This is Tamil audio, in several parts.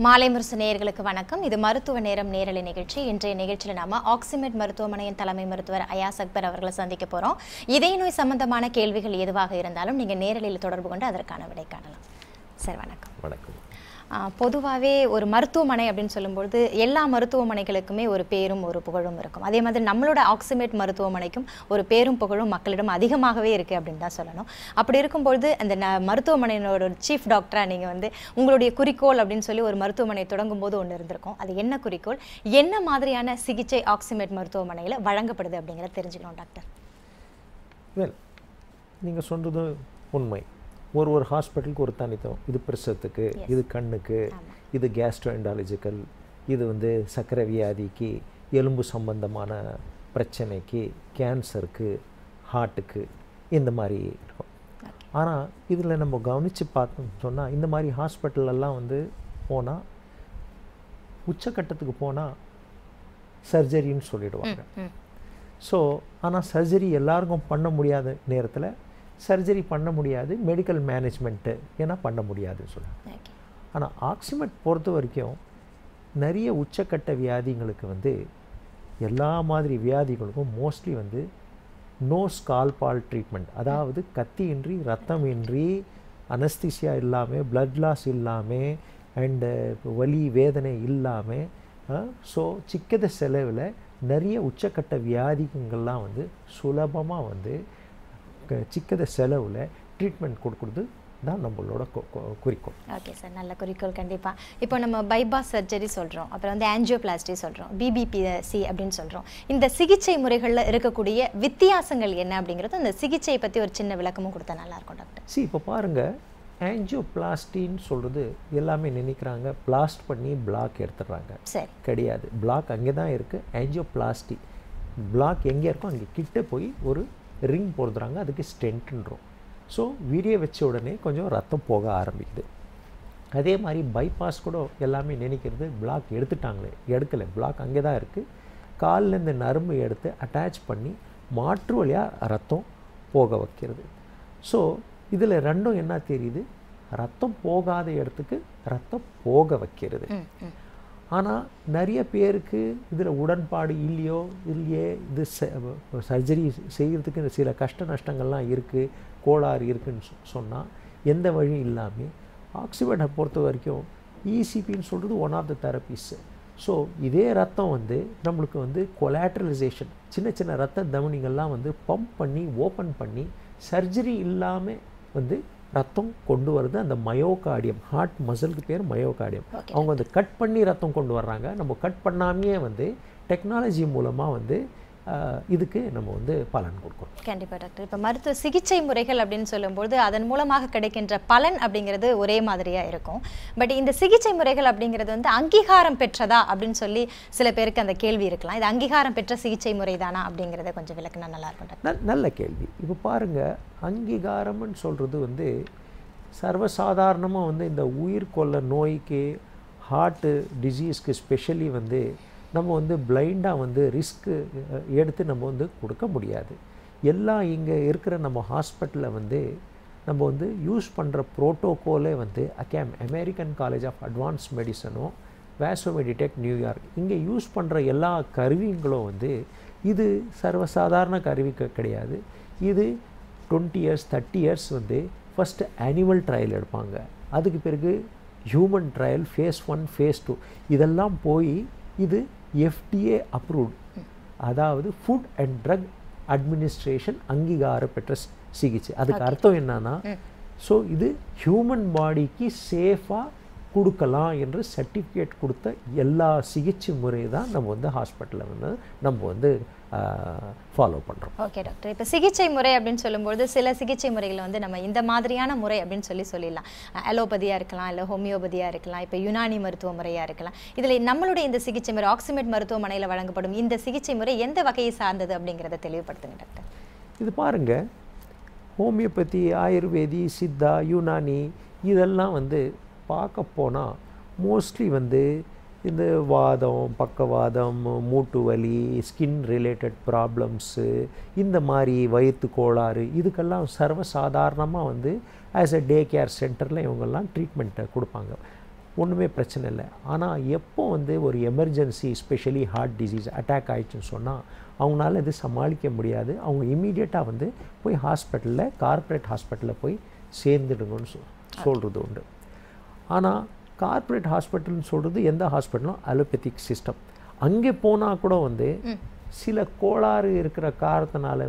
மாலை முரசு நேயர்களுக்கு வணக்கம். இது மருத்துவ நேரம் நேரலை நிகழ்ச்சி. இன்றைய நிகழ்ச்சியில் நாம ஆக்சிமெட் மருத்துவமனையின் தலைமை மருத்துவர் அயாஸ் அக்பர் அவர்களை சந்திக்க போறோம். இதய நோய் சம்பந்தமான கேள்விகள் எதுவாக இருந்தாலும் நீங்க நேரலையில் தொடர்பு கொண்டு அதற்கான விடை காணலாம். சார் வணக்கம். வணக்கம். பொதுவாகவே ஒரு மருத்துவமனை அப்படின்னு சொல்லும்போது எல்லா மருத்துவமனைகளுக்குமே ஒரு பேரும் ஒரு புகழும் இருக்கும். அதே மாதிரி நம்மளோட ஆக்சிமெட் மருத்துவமனைக்கும் ஒரு பேரும் புகழும் மக்களிடம் அதிகமாகவே இருக்குது அப்படின்னு தான் சொல்லணும். அப்படி இருக்கும்பொழுது அந்த மருத்துவமனையோட சீஃப் டாக்டராக நீங்கள் உங்களுடைய குறிக்கோள் அப்படின்னு சொல்லி ஒரு மருத்துவமனை தொடங்கும் போது ஒன்று இருந்திருக்கும். அது என்ன குறிக்கோள், என்ன மாதிரியான சிகிச்சை ஆக்சிமெட் மருத்துவமனையில் வழங்கப்படுது அப்படிங்கிறத தெரிஞ்சுக்கணும் டாக்டர். வெல், நீங்கள் சொல்கிறது உண்மை. ஒரு ஹாஸ்பிட்டலுக்கு ஒரு தனித்துவம். இது பிரசவத்துக்கு, இது கண்ணுக்கு, இது கேஸ்ட்ரோஎன்டாலஜிக்கல், இது சர்க்கரை வியாதிக்கு, எலும்பு சம்பந்தமான பிரச்சனைக்கு, கேன்சருக்கு, ஹார்ட்டுக்கு, இந்த மாதிரி இருக்கும். ஆனால் இதில் நம்ம கவனித்து பார்த்தோம்னு சொன்னால் இந்த மாதிரி ஹாஸ்பிட்டலெல்லாம் போனால் உச்சக்கட்டத்துக்கு போனால் சர்ஜரின்னு சொல்லிடுவாங்க. ஸோ ஆனால் சர்ஜரி எல்லாருக்கும் பண்ண முடியாத நேரத்தில் சர்ஜரி பண்ண முடியாது, மெடிக்கல் மேனேஜ்மெண்ட்டு ஏன்னா பண்ண முடியாதுன்னு சொல்லுவாங்க. ஆனால் ஆக்சிமெட் பொறுத்த வரைக்கும் நிறைய உச்சக்கட்ட வியாதிகளுக்கு எல்லா மாதிரி வியாதிகளுக்கும் மோஸ்ட்லி நோ ஸ்கால்பால் ட்ரீட்மெண்ட், அதாவது கத்தியின்றி ரத்தமின்றி அனஸ்தீசியா இல்லாமல் பிளட் லாஸ் இல்லாமல் அண்டு வலி வேதனை இல்லாமல் சிக்கத செலவில் நிறைய உச்சக்கட்ட வியாதிகள்லாம் சுலபமாக சிக்கத செலவில் ட்ரீட்மெண்ட் கொடுக்குறது தான் நம்மளோட குறிக்கோள். ஓகே சார், நல்ல குறிக்கோள் கண்டிப்பாக. இப்போ நம்ம பைபாஸ் சர்ஜரி சொல்கிறோம், அப்புறம் ஆஞ்சியோபிளாஸ்டி சொல்கிறோம், பிபிபிசி அப்படின்னு சொல்கிறோம். இந்த சிகிச்சை முறைகளில் இருக்கக்கூடிய வித்தியாசங்கள் என்ன அப்படிங்கிறது அந்த சிகிச்சையை பற்றி ஒரு சின்ன விளக்கமும் கொடுத்தா நல்லாயிருக்கும் டாக்டர். இப்போ பாருங்கள், ஆஞ்சியோபிளாஸ்டின்னு சொல்கிறது எல்லாமே நினைக்கிறாங்க பிளாஸ்ட் பண்ணி பிளாக் எடுத்துடுறாங்க. சரி, கிடையாது. பிளாக் அங்கே தான் இருக்குது. ஆஞ்சியோபிளாஸ்டி பிளாக் எங்கே இருக்கோ அங்கே கிட்டே போய் ஒரு ரிங் போடுறாங்க, அதுக்கு ஸ்டென்ட்ன்றோம். ஸோ வீடியோ வச்ச உடனே கொஞ்சம் ரத்தம் போக ஆரம்பிக்குது. அதே மாதிரி பைபாஸ் கூட எல்லாமே நினைக்கிறது பிளாக் எடுத்துட்டாங்களே, எடுக்கலை, பிளாக் அங்கே தான் இருக்குது. காலில் இந்த நரம்பு எடுத்து அட்டாச் பண்ணி மாற்று வழியாக ரத்தம் போக வைக்கிறது. ஸோ இதில் ரெண்டும் என்ன தெரியுது, ரத்தம் போகாத இடத்துக்கு ரத்தம் போக வைக்கிறது. ஆனால் நிறைய பேருக்கு இதில் உடன்பாடு இல்லையே, இது சர்ஜரி செய்கிறதுக்கு சில கஷ்ட நஷ்டங்கள்லாம் இருக்குது, கோளாறு இருக்குதுன்னு சொன்னால் எந்த வழியும் இல்லாமல் ஆக்சிமெட்டை பொறுத்த வரைக்கும் இசிபின்னு சொல்கிறது one of the therapies. So இதே ரத்தம் நம்மளுக்கு கொலாட்ரலைசேஷன், சின்ன சின்ன ரத்த தமனிகள்லாம் பம்ப் பண்ணி ஓப்பன் பண்ணி சர்ஜரி இல்லாமல் ரத்தம் கொண்டு வருது. அந்த மயோகார்டியம், ஹார்ட் மசிலுக்கு பேர் மயோகார்டியம். அவங்க கட் பண்ணி ரத்தம் கொண்டு வர்றாங்க. நம்ம கட் பண்ணாமையே டெக்னாலஜி மூலமாக இதுக்கு நம்ம பலன் கொடுக்குறோம். கண்டிப்பாக டாக்டர். இப்போ மருத்துவ சிகிச்சை முறைகள் அப்படின்னு சொல்லும்போது அதன் மூலமாக கிடைக்கின்ற பலன் அப்படிங்கிறது ஒரே மாதிரியாக இருக்கும். பட் இந்த சிகிச்சை முறைகள் அப்படிங்கிறது அங்கீகாரம் பெற்றதா அப்படின்னு சொல்லி சில பேருக்கு அந்த கேள்வி இருக்கலாம். இது அங்கீகாரம் பெற்ற சிகிச்சை முறை தானா அப்படிங்கிறத கொஞ்சம் விளக்குனா நல்லா இருக்கும் டாக்டர். நல்ல கேள்வி. இப்போ பாருங்கள், அங்கீகாரம்னு சொல்கிறது சர்வசாதாரணமாக இந்த உயிர்கொள்ள நோய்க்கு, ஹார்ட்டு டிசீஸ்க்கு ஸ்பெஷலி நம்ம பிளைண்டாக ரிஸ்க்கு எடுத்து நம்ம கொடுக்க முடியாது. எல்லாம் இங்கே இருக்கிற நம்ம ஹாஸ்பிட்டலில் நம்ம யூஸ் பண்ணுற ப்ரோட்டோகாலே அமெரிக்கன் காலேஜ் ஆஃப் அட்வான்ஸ் மெடிசனோ வாசோமெடிடெக் நியூயார்க் இங்கே யூஸ் பண்ணுற எல்லா கருவிங்களும் இது சர்வசாதாரண கருவி கிடையாது. இது 20 years 30 years first animal trial எடுப்பாங்க, அதுக்கு பிறகு ஹியூமன் ட்ரையல் phase 1 phase 2 இதெல்லாம் போய் இது FDA அப்ரூவ்ட், அதாவது ஃபுட் அண்ட் ட்ரக் அட்மினிஸ்ட்ரேஷன் அங்கீகார பெற்ற சிகிச்சை. அதுக்கு அர்த்தம் என்னன்னா, ஸோ இது ஹியூமன் பாடிக்கு சேஃபாக கொடுக்கலாம் என்று சர்டிஃபிகேட் கொடுத்த எல்லா சிகிச்சை முறை தான் நம்ம ஹாஸ்பிட்டலில் நம்ம ஃபாலோ பண்ணுறோம். Okay doctor. இப்போ சிகிச்சை முறை அப்படின்னு சொல்லும்போது சில சிகிச்சை முறைகளை நம்ம இந்த மாதிரியான முறை அப்படின்னு சொல்லிடலாம். அலோபதியாக இருக்கலாம், இல்லை ஹோமியோபதியாக இருக்கலாம், இப்போ யுனானி மருத்துவ முறையாக இருக்கலாம். இதில் நம்மளுடைய இந்த சிகிச்சை முறை ஆக்சிமெட் மருத்துவமனையில் வழங்கப்படும் இந்த சிகிச்சை முறை எந்த வகையை சார்ந்தது அப்படிங்கிறத தெளிவுபடுத்துங்க டாக்டர். இது பாருங்கள், ஹோமியோபதி, ஆயுர்வேதி, சித்தா, யுனானி இதெல்லாம் பார்க்க போனால் மோஸ்ட்லி இந்த வாதம், பக்கவாதம், மூட்டு வலி, ஸ்கின் ரிலேட்டட் ப்ராப்ளம்ஸு, இந்த மாதிரி வயிற்று கோளாறு இதுக்கெல்லாம் சர்வசாதாரணமாக ஆஸ் அ டே கேர் சென்டரில் இவங்கெல்லாம் ட்ரீட்மெண்ட்டை கொடுப்பாங்க. ஒன்றுமே பிரச்சனை இல்லை. ஆனால் எப்போ வந்து ஒரு emergency specially heart disease attack ஆயிடுச்சுன்னு சொன்னால் அவங்களால இது சமாளிக்க முடியாது. அவங்க இம்மீடியட்டாக வந்து போய் ஹாஸ்பிட்டலில் கார்ப்பரேட் ஹாஸ்பிட்டலில் போய் சேர்ந்துடுங்கன்னு சொல்கிறது உண்டு. ஆனால் கார்ப்பரேட் ஹாஸ்பிட்டல்னு சொல்கிறது எந்த ஹாஸ்பிட்டலும் அலோபதிக் சிஸ்டம். அங்கே போனால் கூட வந்து சில கோளாறு இருக்கிற காரணத்தினால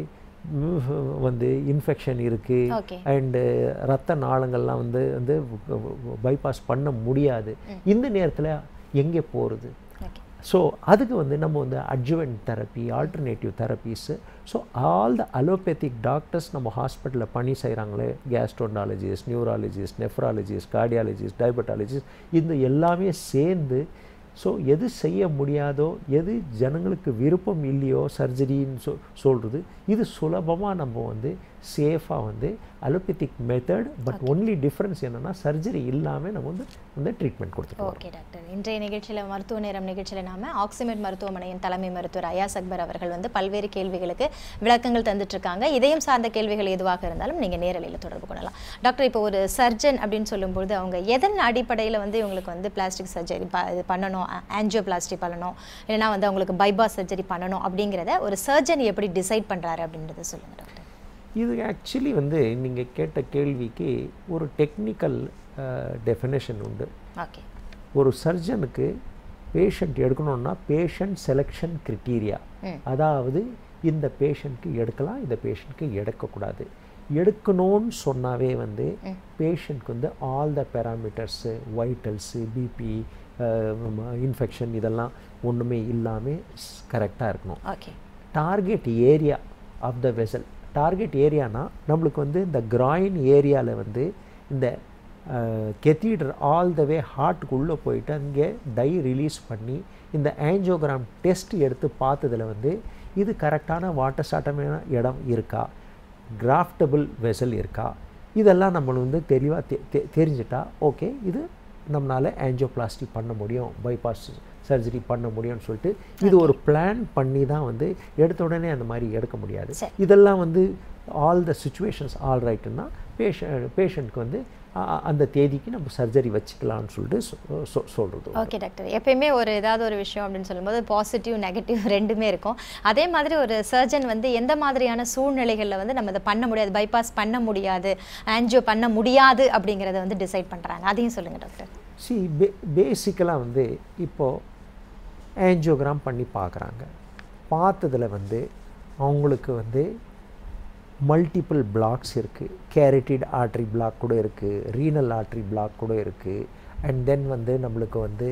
வந்து இன்ஃபெக்ஷன் இருக்குது அண்டு ரத்த நாளங்கள்லாம் வந்து பைபாஸ் பண்ண முடியாது. இந்த நேரத்தில் எங்கே போகிறது? ஸோ அதுக்கு வந்து நம்ம வந்து adjuvant therapy, alternative therapies. So all the allopathic doctors நம்ம ஹாஸ்பிட்டலில் பணி செய்கிறாங்களே, gastroenterologist, neurologist, nephrologist, cardiologist, diabetologist, இந்த எல்லாமே சேர்ந்து ஸோ எது செய்ய முடியாதோ, எது ஜனங்களுக்கு விருப்பம் இல்லையோ சர்ஜரின்னு சொல்கிறது, இது சுலபமாக நம்ம வந்து சேஃபாக வந்து allopathic method. But only difference என்னென்னா சர்ஜரி இல்லாமல் நம்ம வந்து ட்ரீட்மெண்ட் கொடுத்துருக்கோம். ஓகே டாக்டர், இன்றைய நிகழ்ச்சியில் மருத்துவ நேரம் நிகழ்ச்சியில் நாம் ஆக்சிமெட் மருத்துவமனையின் தலைமை மருத்துவர் அயாஸ் அக்பர் அவர்கள் வந்து பல்வேறு கேள்விகளுக்கு விளக்கங்கள் தந்துட்டுருக்காங்க. இதயம் சார்ந்த கேள்விகள் எதுவாக இருந்தாலும் நீங்கள் நேரலையில் தொடர்பு கொள்ளலாம். டாக்டர், இப்போ ஒரு சர்ஜன் அப்படின்னு சொல்லும்போது அவங்க எதன் அடிப்படையில் வந்து இவங்களுக்கு வந்து பிளாஸ்டிக் சர்ஜரி இது பண்ணணும், ஆஞ்சியோபிளாஸ்டி பண்ணணும், இல்லைனா வந்து அவங்களுக்கு பைபாஸ் சர்ஜரி பண்ணணும் அப்படிங்கிறத ஒரு சர்ஜன் எப்படி டிசைட் பண்ணுறாரு அப்படின்றத சொல்லுங்கள் டாக்டர். இது ஆக்சுவலி வந்து நீங்கள் கேட்ட கேள்விக்கு ஒரு டெக்னிக்கல் டெஃபினேஷன் உண்டு. ஓகே, ஒரு சர்ஜனுக்கு பேஷண்ட் எடுக்கணும்னா பேஷண்ட் செலெக்ஷன் கிரிட்டீரியா, அதாவது இந்த பேஷண்ட்க்கு எடுக்கலாம், இந்த பேஷண்ட்க்கு எடுக்கக்கூடாது. எடுக்கணும்னு சொன்னாவே வந்து பேஷண்ட்க்கு வந்து all the parameters, vitals, BP, infection இதெல்லாம் ஒன்றுமே இல்லாமல் கரெக்டாக இருக்கணும். Okay, target area of the vessel, target ஏரியானா நம்மளுக்கு வந்து இந்த கிராயின் ஏரியாவில் வந்து இந்த கெத்தீடர் ஆல் த வே ஹார்ட்டுக்குள்ளே போயிட்டு அங்கே டை ரிலீஸ் பண்ணி இந்த ஆஞ்சியோகிராம் டெஸ்ட் எடுத்து பார்த்ததில் வந்து இது கரெக்டான வாட்டர் சாட்டமான இடம் இருக்கா, கிராஃப்டபிள் வெசல் இருக்கா, இதெல்லாம் நம்மளுக்கு வந்து தெளிவாக தெரிஞ்சிட்டா ஓகே இது நம்மளால் ஆஞ்சியோபிளாஸ்டி பண்ண முடியும், பைபாஸ் சர்ஜரி பண்ண முடியும்னு சொல்லிட்டு இது ஒரு பிளான் பண்ணி தான் வந்து எடுத்த உடனே அந்த மாதிரி எடுக்க முடியாது. இதெல்லாம் வந்து ஆல் த சிச்சுவேஷன்ஸ் ஆல் ரைட்டுன்னா பேஷண்ட்க்கு வந்து அந்த தேதிக்கு நம்ம சர்ஜரி வச்சுக்கலாம்னு சொல்லிட்டு சொல்கிறது. ஓகே டாக்டர், எப்பயுமே ஒரு ஏதாவது ஒரு விஷயம் அப்படின்னு சொல்லும்போது பாசிட்டிவ் நெகட்டிவ் ரெண்டுமே இருக்கும். அதே மாதிரி ஒரு சர்ஜன் வந்து எந்த மாதிரியான சூழ்நிலைகளில் வந்து நம்ம இதை பண்ண முடியாது, பைபாஸ் பண்ண முடியாது, ஆன்ஜியோ பண்ண முடியாது அப்படிங்கிறத வந்து டிசைட் பண்ணுறாங்க, அதையும் சொல்லுங்கள் டாக்டர். பேசிக்கலாக வந்து இப்போது ஆஞ்சியோகிராம் பண்ணி பார்க்குறாங்க. பார்த்ததில் வந்து அவங்களுக்கு வந்து மல்டிபிள் பிளாக்ஸ் இருக்குது, கேரட்டிட் ஆர்ட்ரி பிளாக் கூட இருக்குது, ரீனல் ஆர்ட்ரி பிளாக் கூட இருக்குது, அண்ட் தென் வந்து நம்மளுக்கு வந்து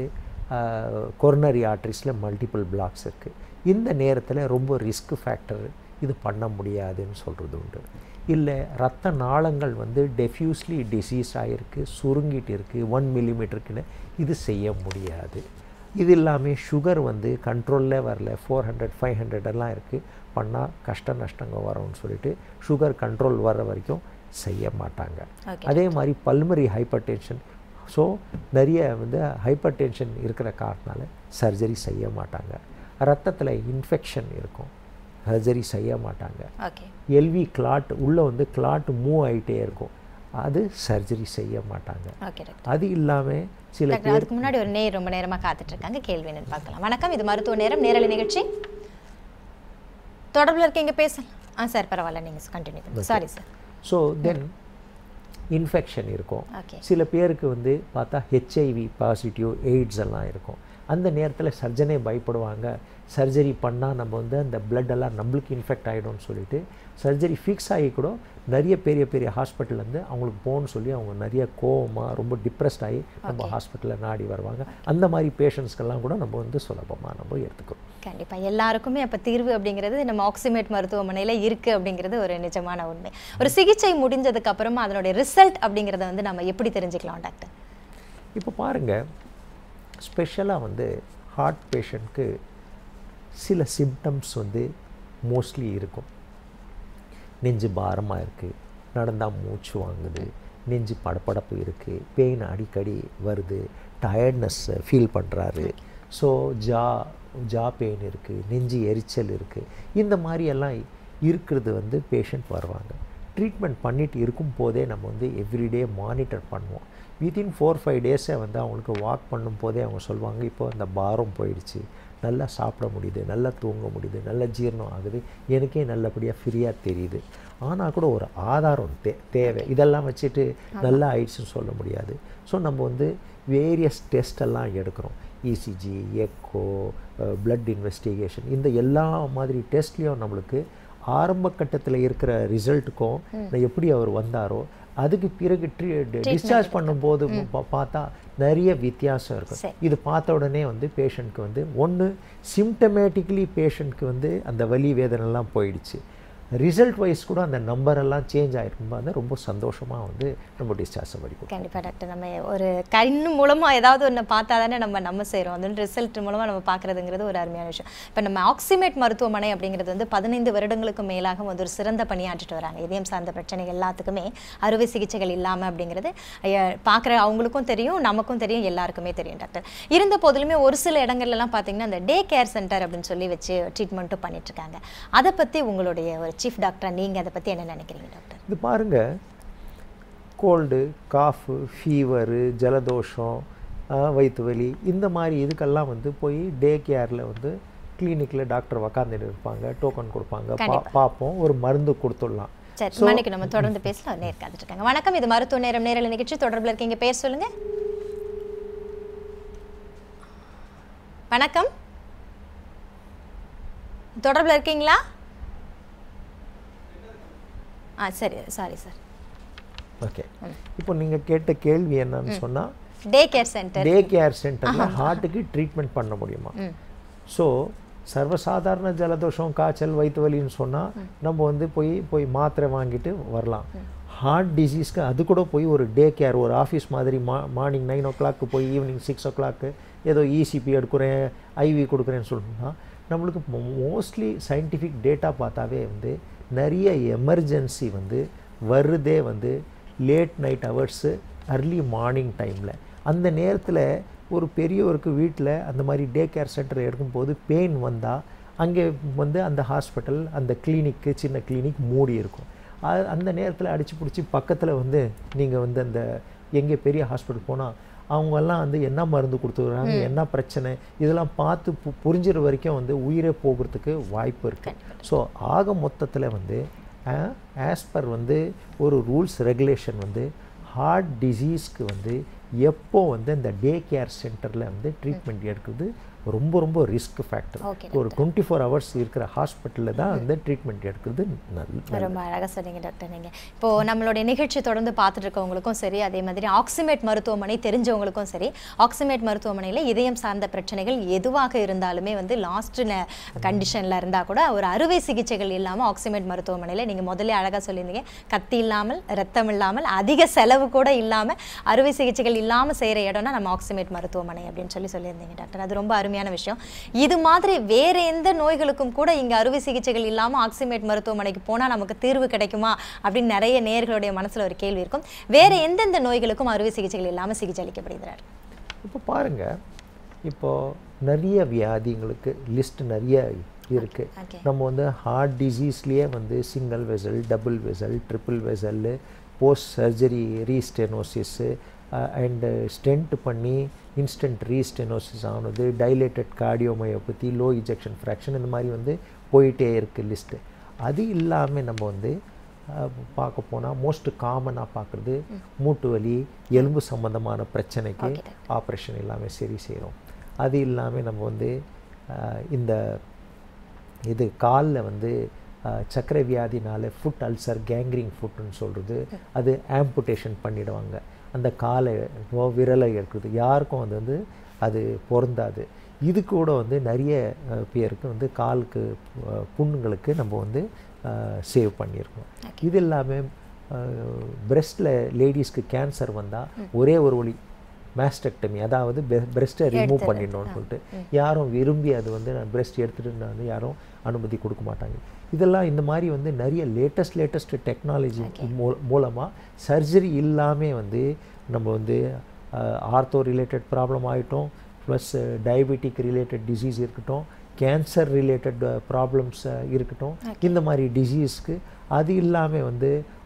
கொரோனரி ஆர்ட்ரிஸில் மல்டிபிள் பிளாக்ஸ் இருக்குது. இந்த நேரத்தில் ரொம்ப ரிஸ்க் ஃபேக்டர், இது பண்ண முடியாதுன்னு சொல்கிறது உண்டு. இல்லை ரத்த நாளங்கள் வந்து டெஃப்யூஸ்லி டிசீஸ் ஆகிருக்கு, சுருங்கிட்டு இருக்குது 1 மில்லிமீட்டருக்குன்னு, இது செய்ய முடியாது. இது இல்லாமல் சுகர் வந்து கண்ட்ரோலில் வரல, 400 500 எல்லாம் இருக்குது, பண்ணால் கஷ்ட நஷ்டங்க வரும்னு சொல்லிட்டு சுகர் கண்ட்ரோல் வர்ற வரைக்கும் செய்ய மாட்டாங்க. அதே மாதிரி பல்மரி ஹைப்பர் டென்ஷன், ஸோ நிறைய வந்து ஹைப்பர் டென்ஷன் இருக்கிற காரணத்தினால சர்ஜரி செய்ய மாட்டாங்க. ரத்தத்தில் இன்ஃபெக்ஷன் இருக்கும், சர்ஜரி செய்ய மாட்டாங்க. எல்வி கிளாட் உள்ளே வந்து கிளாட் மூவ் ஆகிட்டே இருக்கும், அது சர்ஜரி செய்ய மாட்டாங்க. அது இல்லாமல் சில பேர் அதுக்கு முன்னாடி ஒரு நேர் ரொம்ப நேரமாக காத்துட்டு இருக்காங்க, கேள்வி என்னன்னு பார்க்கலாம். வணக்கம், இது மருத்துவ நேரம் நேரலை நிகழ்ச்சி, தொடர்பில் இருக்கீங்க, பேசலாம். சார் பரவாயில்ல, நீங்கள் கண்டினியூ பண்ணுங்க. Sorry sir. So then infection இருக்கும். சில பேருக்கு வந்து பார்த்தா ஹெச்ஐவி பாசிட்டிவ், எய்ட்ஸ் எல்லாம் இருக்கும். அந்த நேரத்தில் சர்ஜனே பயப்படுவாங்க, சர்ஜரி பண்ணால் நம்ம வந்து அந்த பிளட்டெல்லாம் நம்மளுக்கு இன்ஃபெக்ட் ஆகிடும்னு சொல்லிட்டு சர்ஜரி ஃபிக்ஸ் ஆகி கூட நிறைய பெரிய பெரிய ஹாஸ்பிட்டல் வந்து அவங்களுக்கு போகணும்னு சொல்லி அவங்க நிறைய கோவமாக ரொம்ப டிப்ரெஸ்ட் ஆகி நம்ம ஹாஸ்பிட்டலில் நாடி வருவாங்க. அந்த மாதிரி பேஷண்ட்ஸ்க்கெல்லாம் கூட நம்ம வந்து சுலபமாக நம்ம எடுத்துக்கிறோம். கண்டிப்பாக எல்லாருக்குமே அப்போ தீர்வு அப்படிங்கிறது நம்ம ஆக்சிமேட் மருத்துவமனையில் இருக்குது அப்படிங்கிறது ஒரு நிஜமான உண்மை. ஒரு சிகிச்சை முடிஞ்சதுக்கு அப்புறமா அதனுடைய ரிசல்ட் அப்படிங்கிறத வந்து நம்ம எப்படி தெரிஞ்சுக்கலாம் டாக்டர்? இப்போ பாருங்கள், ஸ்பெஷலாக வந்து ஹார்ட் பேஷண்ட்க்கு சில சிம்டம்ஸ் வந்து மோஸ்ட்லி இருக்கும். நெஞ்சு பாரமாக இருக்குது, நடந்தால் மூச்சு வாங்குது, நெஞ்சு படப்படப்பு இருக்குது, பெயின் அடிக்கடி வருது, டயர்ட்னஸ் ஃபீல் பண்ணுறாரு, ஸோ ஜா பெயின் இருக்குது, நெஞ்சு எரிச்சல் இருக்குது, இந்த மாதிரியெல்லாம் இருக்கிறது வந்து பேஷண்ட் வருவாங்க. ட்ரீட்மெண்ட் பண்ணிட்டு இருக்கும் போதே நம்ம வந்து எவ்ரிடே மானிட்டர் பண்ணுவோம். வித்தின் 4-5 டேஸே வந்து அவங்களுக்கு வாக் பண்ணும் போதே அவங்க சொல்லுவாங்க, இப்போ அந்த பாரம் போயிடுச்சு, நல்லா சாப்பிட முடியுது, நல்லா தூங்க முடியுது, நல்ல ஜீரணம் ஆகுது, எனக்கே நல்லபடியாக ஃப்ரீயாக தெரியுது. ஆனால் கூட ஒரு ஆதாரம் தேவை. இதெல்லாம் வச்சுட்டு நல்லா ஆயிடுச்சுன்னு சொல்ல முடியாது. ஸோ நம்ம வந்து வேரியஸ் டெஸ்டெல்லாம் எடுக்கிறோம். இசிஜி, எக்கோ, பிளட் இன்வெஸ்டிகேஷன், இந்த எல்லா மாதிரி டெஸ்ட்லேயும் நம்மளுக்கு ஆரம்ப கட்டத்தில் இருக்கிற ரிசல்ட்டுக்கும் எப்படி அவர் வந்தாரோ அதுக்கு பிறகு டிஸ்சார்ஜ் பண்ணும்போது பார்த்தா நிறைய வித்தியாசம் இருக்கும். இது பார்த்த உடனே வந்து பேஷண்ட்க்கு வந்து ஒன்று சிம்டமேட்டிக்கலி பேஷண்ட்க்கு வந்து அந்த வலி வேதனைலாம் போயிடுச்சு, ரிசல்ட் வைஸ் கூட அந்த நம்பரெல்லாம் சேஞ்ச் ஆகிருக்கும்போது வந்து ரொம்ப சந்தோஷமாக வந்து நம்ம டிஸ்சார்ஜ் படிக்கும். கண்டிப்பாக டாக்டர், நம்ம ஒரு கண்ணு மூலமாக ஏதாவது ஒன்று பார்த்தா தானே நம்ம செய்கிறோம், அது ரிசல்ட் மூலமாக நம்ம பார்க்குறதுங்கிறது ஒரு அருமையான விஷயம். இப்போ நம்ம ஆக்சிமேட் மருத்துவமனை அப்படிங்கிறது வந்து 15 வருடங்களுக்கு மேலாக வந்து ஒரு சிறந்த பணியாற்றிட்டு வராங்க. இதயம் சார்ந்த பிரச்சனைகள் எல்லாத்துக்குமே அறுவை சிகிச்சைகள் இல்லாமல் அப்படிங்கிறது பார்க்குற அவங்களுக்கும் தெரியும், நமக்கும் தெரியும், எல்லாருக்குமே தெரியும் டாக்டர். இருந்த போதிலுமே ஒரு சில இடங்கள்லாம் பார்த்தீங்கன்னா அந்த டே கேர் சென்டர் அப்படின்னு சொல்லி வச்சு ட்ரீட்மெண்ட்டும் பண்ணிட்டுருக்காங்க. அதை பற்றி உங்களுடைய ஒரு சீஃப் டாக்டர் நீங்கள் அதை பற்றி என்ன நினைக்கிறீங்க டாக்டர்? இது பாருங்கள், கோல்டு, காஃபு, ஃபீவரு, ஜலதோஷம், வயிற்று வலி, இந்த மாதிரி இதுக்கெல்லாம் வந்து போய் டே கேரில் வந்து கிளினிக்கில் டாக்டர் உக்காந்துட்டு இருப்பாங்க, டோக்கன் கொடுப்பாங்க, பார்ப்போம், ஒரு மருந்து கொடுத்துடலாம். சரி, மணிக்கு நம்ம தொடர்ந்து பேசலாம். நேர்காந்துட்டு இருக்காங்க. வணக்கம், இது மருத்துவ நேரம் நேரலை நிகழ்ச்சி. தொடர்பில் இருக்கீங்க, பேர் சொல்லுங்க. வணக்கம், தொடர்பில் இருக்கீங்களா? சரி, சாரி சார். ஓகே, இப்போ நீங்கள் கேட்ட கேள்வி என்னன்னு சொன்னால், டே கேர் சென்டரில் ஹார்ட்டுக்கு ட்ரீட்மெண்ட் பண்ண முடியுமா? ஸோ சர்வசாதாரண ஜலதோஷம், காய்ச்சல், வயிற்று வலின்னு சொன்னால் நம்ம வந்து போய் மாத்திரை வாங்கிட்டு வரலாம். ஹார்ட் டிசீஸ்க்கு அது கூட போய் ஒரு டே கேர், ஒரு ஆஃபீஸ் மாதிரி மார்னிங் 9 o'clock போய் ஈவினிங் 6 o'clock ஏதோ இசிபி எடுக்கிறேன், ஐவி கொடுக்குறேன்னு சொல்லணும்னா நம்மளுக்கு மோஸ்ட்லி சயின்டிஃபிக் டேட்டா பார்த்தாவே வந்து நிறைய எமர்ஜென்சி வந்து வருதே வந்து late night hours, early morning டைமில். அந்த நேரத்தில் ஒரு பெரியவருக்கு வீட்டில் அந்த மாதிரி டே கேர் சென்டர் எடுக்கும்போது பெயின் வந்தால் அங்கே வந்து அந்த ஹாஸ்பிட்டல், அந்த கிளினிக்கு, சின்ன கிளினிக் மூடி இருக்கும். அந்த நேரத்தில் அடித்து பிடிச்சி பக்கத்தில் வந்து நீங்கள் வந்து அந்த எங்கே பெரிய ஹாஸ்பிட்டல் போனால் அவங்கெல்லாம் வந்து என்ன மருந்து கொடுத்துருக்காங்க, என்ன பிரச்சனை, இதெல்லாம் பார்த்து புரிஞ்சுற வரைக்கும் வந்து உயிரே போகிறதுக்கு வாய்ப்பு இருக்குது. ஸோ ஆக மொத்தத்தில் வந்து ஆஸ் பர் வந்து ஒரு ரூல்ஸ் ரெகுலேஷன் வந்து ஹார்ட் டிசீஸ்க்கு வந்து எப்போ வந்து இந்த டே கேர் சென்டரில் வந்து ட்ரீட்மெண்ட் எடுக்கிறது ரொம்ப ரொம்ப ரிஸ்க் ஃபேக்டர். ஒரு 24 hours இருக்கிற ஹாஸ்பிட்டலில் தான் வந்து ட்ரீட்மெண்ட் எடுக்கிறது நல்லது. ரொம்ப அழகாக சொன்னீங்க டாக்டர். நீங்கள் இப்போது நம்மளுடைய நிகழ்ச்சி தொடர்ந்து பார்த்துட்டு இருக்கவங்களுக்கும் சரி, அதே மாதிரி ஆக்சிமேட் மருத்துவமனை தெரிஞ்சவங்களுக்கும் சரி, ஆக்சிமேட் மருத்துவமனையில் இதயம் சார்ந்த பிரச்சனைகள் எதுவாக இருந்தாலுமே வந்து லாஸ்ட் கண்டிஷனில் இருந்தால் கூட ஒரு அறுவை சிகிச்சைகள் இல்லாமல் ஆக்சிமேட் மருத்துவமனையில் நீங்கள் முதல்ல அழகாக சொல்லியிருந்தீங்க, கத்தி இல்லாமல், ரத்தம் இல்லாமல், அதிக செலவு கூட இல்லாமல், அறுவை சிகிச்சைகள் இல்லாமல் செய்கிற இடம்னா நம்ம ஆக்சிமேட் மருத்துவமனை அப்படின்னு சொல்லியிருந்தீங்க டாக்டர். அது ரொம்ப அருமையான விஷயம். இது மாதிரி வேற எந்த நோய்களுக்கும் கூட இங்க அறுவை சிகிச்சைகள் இல்லாம ஆக்சிமேட் மருத்துவமனைக்கு போனா நமக்கு தீர்வு கிடைக்குமா அப்படின்னு நிறைய நேயர்களுடைய மனசுல ஒரு கேள்வி இருக்கும். வேற எந்தெந்த நோய்களுக்கும் அறுவை சிகிச்சைகள் இல்லாம சிகிச்சை அளிக்கப்படுகிறார்? இப்போ பாருங்க, இப்போ நிறைய வியாதிங்களுக்கு லிஸ்ட் நிறைய இருக்கு. நம்ம வந்து ஹார்ட் டிசீஸ்லயே வந்து single vessel, double vessel, triple vessel, post surgery restenosis and stent பண்ணி இன்ஸ்டன்ட் ரீஸ்டெனோசிஸ் ஆனது, dilated cardiomyopathy, low ejection fraction, இந்த மாதிரி வந்து போயிட்டே இருக்குது லிஸ்ட்டு. அது இல்லாமல் நம்ம வந்து பார்க்க போனால் மோஸ்ட் காமனாக பார்க்குறது மூட்டு வலி, எலும்பு சம்மந்தமான பிரச்சனைக்கு ஆப்ரேஷன் இல்லாமல் சரி செய்கிறோம். அது இல்லாமல் நம்ம வந்து இந்த இது காலில் வந்து சர்க்கரை வியாதினால ஃபுட் அல்சர், கேங்க்ரிங் ஃபுட்டுன்னு சொல்கிறது, அது ஆம்புடேஷன் பண்ணிடுவாங்க. அந்த காலை விரலை இருக்குது, யாருக்கும் அது வந்து அது பொருந்தாது. இது கூட வந்து நிறைய பேருக்கு வந்து காலுக்கு புண்ணுங்களுக்கு நம்ம வந்து சேவ் பண்ணியிருக்கோம். இது இல்லாமல் பிரெஸ்ட்டில் லேடிஸ்க்கு கேன்சர் வந்தால் ஒரே ஒரு வழி மேஸ்டெக்டமி, அதாவது பிரெஸ்ட்டை ரிமூவ் பண்ணிடணும்னு சொல்லிட்டு யாரும் விரும்பி அது வந்து நான் பிரெஸ்ட் எடுத்துகிட்டு வந்து யாரும் அனுமதி கொடுக்க மாட்டாங்க. இதெல்லாம் இந்த மாதிரி வந்து நிறைய லேட்டஸ்ட் டெக்னாலஜி மூலமாக சர்ஜரி இல்லாமல் வந்து நம்ம வந்து ஆர்த்தோ ரிலேட்டட் ப்ராப்ளம் ஆகிட்டோம், ப்ளஸ் டயபெட்டிக் ரிலேட்டட் டிசீஸ் இருக்கட்டும், கேன்சர் ரிலேட்டட் ப்ராப்ளம்ஸ் இருக்கட்டும், இந்த மாதிரி டிசீஸ்க்கு அது இல்லாமல் வந்து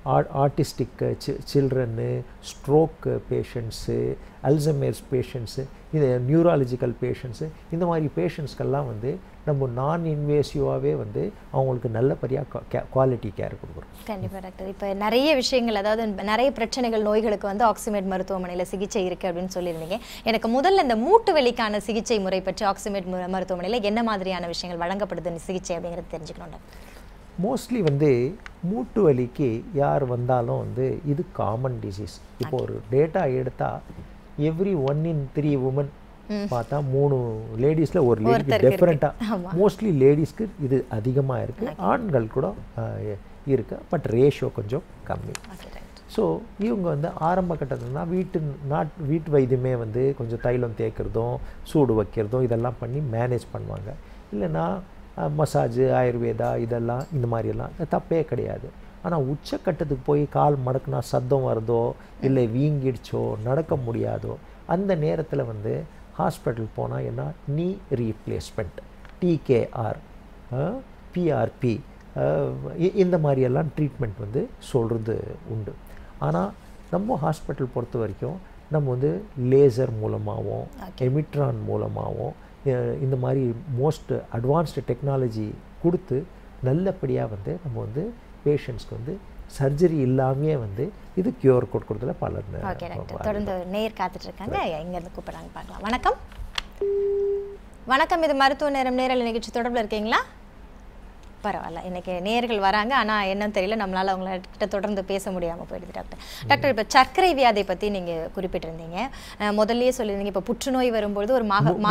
ஆர்டிஸ்டிக் சில்ட்ரன்னு, ஸ்ட்ரோக்கு பேஷண்ட்ஸு, அல்சைமர்ஸ் பேஷண்ட்ஸு, இது நியூராலஜிக்கல் பேஷண்ட்ஸு, இந்த மாதிரி பேஷண்ட்ஸ்க்கெல்லாம் வந்து நம்ம நான் இன்வேசிவாகவே வந்து அவங்களுக்கு நல்லபடியாக குவாலிட்டி கேர் கொடுக்குறோம். கண்டிப்பாக டாக்டர். இப்போ நிறைய விஷயங்கள், அதாவது நிறைய பிரச்சனைகள், நோய்களுக்கு வந்து ஆக்சிமேட் மருத்துவமனையில் சிகிச்சை இருக்குது அப்படின்னு சொல்லியிருந்தீங்க. எனக்கு முதல்ல இந்த மூட்டு வலிக்கான சிகிச்சை முறை பற்றி ஆக்சிமேட் மருத்துவமனையில் என்ன மாதிரியான விஷயங்கள் வழங்கப்படுதுன்னு சிகிச்சை அப்படிங்கிறது தெரிஞ்சுக்கணும் டாக்டர். மோஸ்ட்லி வந்து மூட்டு வலிக்கு யார் வந்தாலும் வந்து இது காமன் டிசீஸ். இப்போ ஒரு டேட்டா எடுத்தால் எவ்ரி 1 in 3 women பார்த்தா 3 லேடிஸில் ஒரு லேடிக்கு டெஃபரெண்ட்டாக, மோஸ்ட்லி லேடிஸ்க்கு இது அதிகமாக இருக்குது, ஆண்கள் கூட இருக்குது, பட் ரேஷியோ கொஞ்சம் கம்மி. ஸோ இவங்க வந்து ஆரம்ப கட்டத்துலனா வீட்டு வைத்தியமே வந்து கொஞ்சம் தைலம் தேய்க்கிறதும் சூடு வைக்கிறதும் இதெல்லாம் பண்ணி மேனேஜ் பண்ணுவாங்க. இல்லைன்னா மசாஜு, ஆயுர்வேதா இதெல்லாம் இந்த மாதிரியெல்லாம் தப்பே கிடையாது. ஆனால் உச்சக்கட்டத்துக்கு போய் கால் மடக்குனா சத்தம் வருதோ, இல்லை வீங்கிடுச்சோ, நடக்க முடியாதோ, அந்த நேரத்தில் வந்து ஹாஸ்பிட்டல் போனால் என்ன நீ ரீப்ளேஸ்மெண்ட், டிகேஆர், பிஆர்பி, இந்த மாதிரியெல்லாம் ட்ரீட்மெண்ட் வந்து சொல்கிறது உண்டு. ஆனால் நம்ம ஹாஸ்பிட்டல் பொறுத்த வரைக்கும் நம்ம வந்து லேசர் மூலமாகவும் எமிட்ரான் மூலமாகவும் இந்த மாதிரி மோஸ்ட் அட்வான்ஸ்டு டெக்னாலஜி கொடுத்து நல்லபடியாக வந்து நம்ம வந்து பேஷண்ட்ஸ்க்கு வந்து சர்ஜரி இல்லாமையே வந்து இது கியூர் கொடுக்குறதுல பலர். ஓகே டாக்டர், தொடர்ந்து நேர் காத்துட்டு இருக்காங்க, எங்கேருந்து கூப்பிட்றாங்க பார்க்கலாம். வணக்கம். வணக்கம், இது மருத்துவ நேரம் நேரல் நிகழ்ச்சி, தொடர்பில் இருக்கீங்களா? பரவாயில்ல, இன்றைக்கி நேர்கள் வராங்க, ஆனால் என்னன்னு தெரியல, நம்மளால் அவங்கள்கிட்ட தொடர்ந்து பேச முடியாமல் போயிடுது டாக்டர். டாக்டர், இப்போ சர்க்கரை வியாதை பற்றி நீங்கள் குறிப்பிட்டிருந்தீங்க, முதல்லயே சொல்லியிருந்தீங்க. இப்போ புற்றுநோய் வரும்பொழுது ஒரு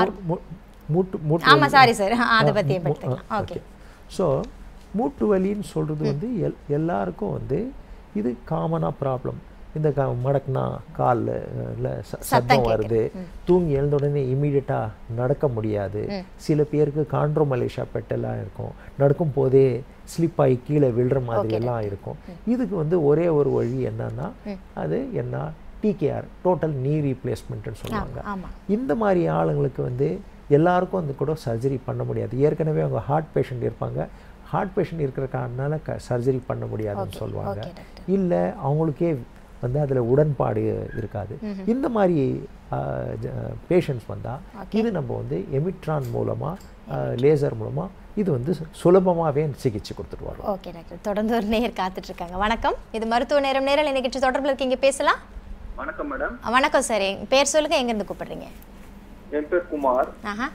ஆமாம், சாரி சார், அதை பற்றி எடுத்துக்கலாம். ஓகே. ஸோ மூட்டு வலின்னு சொல்கிறது வந்து எல்லாருக்கும் வந்து இது காமனாக ப்ராப்ளம். இந்த மடக்குனா காலில் சத்தம் வருது, தூங்கி எழுந்த உடனே இமீடியட்டாக நடக்க முடியாது. சில பேருக்கு காண்ட்ரோமலேஷியா பெட்டெல்லாம் இருக்கும், நடக்கும் போதே ஸ்லிப் ஆகி கீழே விழுற மாதிரியெல்லாம் இருக்கும். இதுக்கு வந்து ஒரே ஒரு வழி என்னன்னா, அது என்ன டிகேஆர், டோட்டல் நீ ரீப்ளேஸ்மெண்ட்னு சொல்லுவாங்க. இந்த மாதிரி ஆளுங்களுக்கு வந்து எல்லாருக்கும் வந்து கூட சர்ஜரி பண்ண முடியாது. ஏற்கனவே அவங்க ஹார்ட் பேஷண்ட் இருப்பாங்க, ஹார்ட் பேஷண்ட் இருக்கிற காரணனால சர்ஜரி பண்ண முடியாதுன்னு சொல்லுவாங்க. இல்லை அவங்களுக்கே வந்து அதில் உடன்பாடு இருக்காது. இந்த மாதிரி பேஷண்ட்ஸ் வந்தால் இது நம்ம வந்து எமிட்ரான் மூலமாக, லேசர் மூலமாக இது வந்து சுலபமாகவே சிகிச்சை கொடுத்துட்டு வரோம். ஓகே டாக்டர், தொடர்ந்து ஒரு நேர் காத்துட்டு இருக்காங்க. வணக்கம், இது மருத்துவ நேரம் நேரல் நிகழ்ச்சி, தொடர்பில் இருக்கீங்க, பேசலாம். வணக்கம் மேடம். வணக்கம் சார், பேர் சொல்லுங்க, எங்கேருந்து கூப்பிடுறீங்க? என் பேர் குமார்.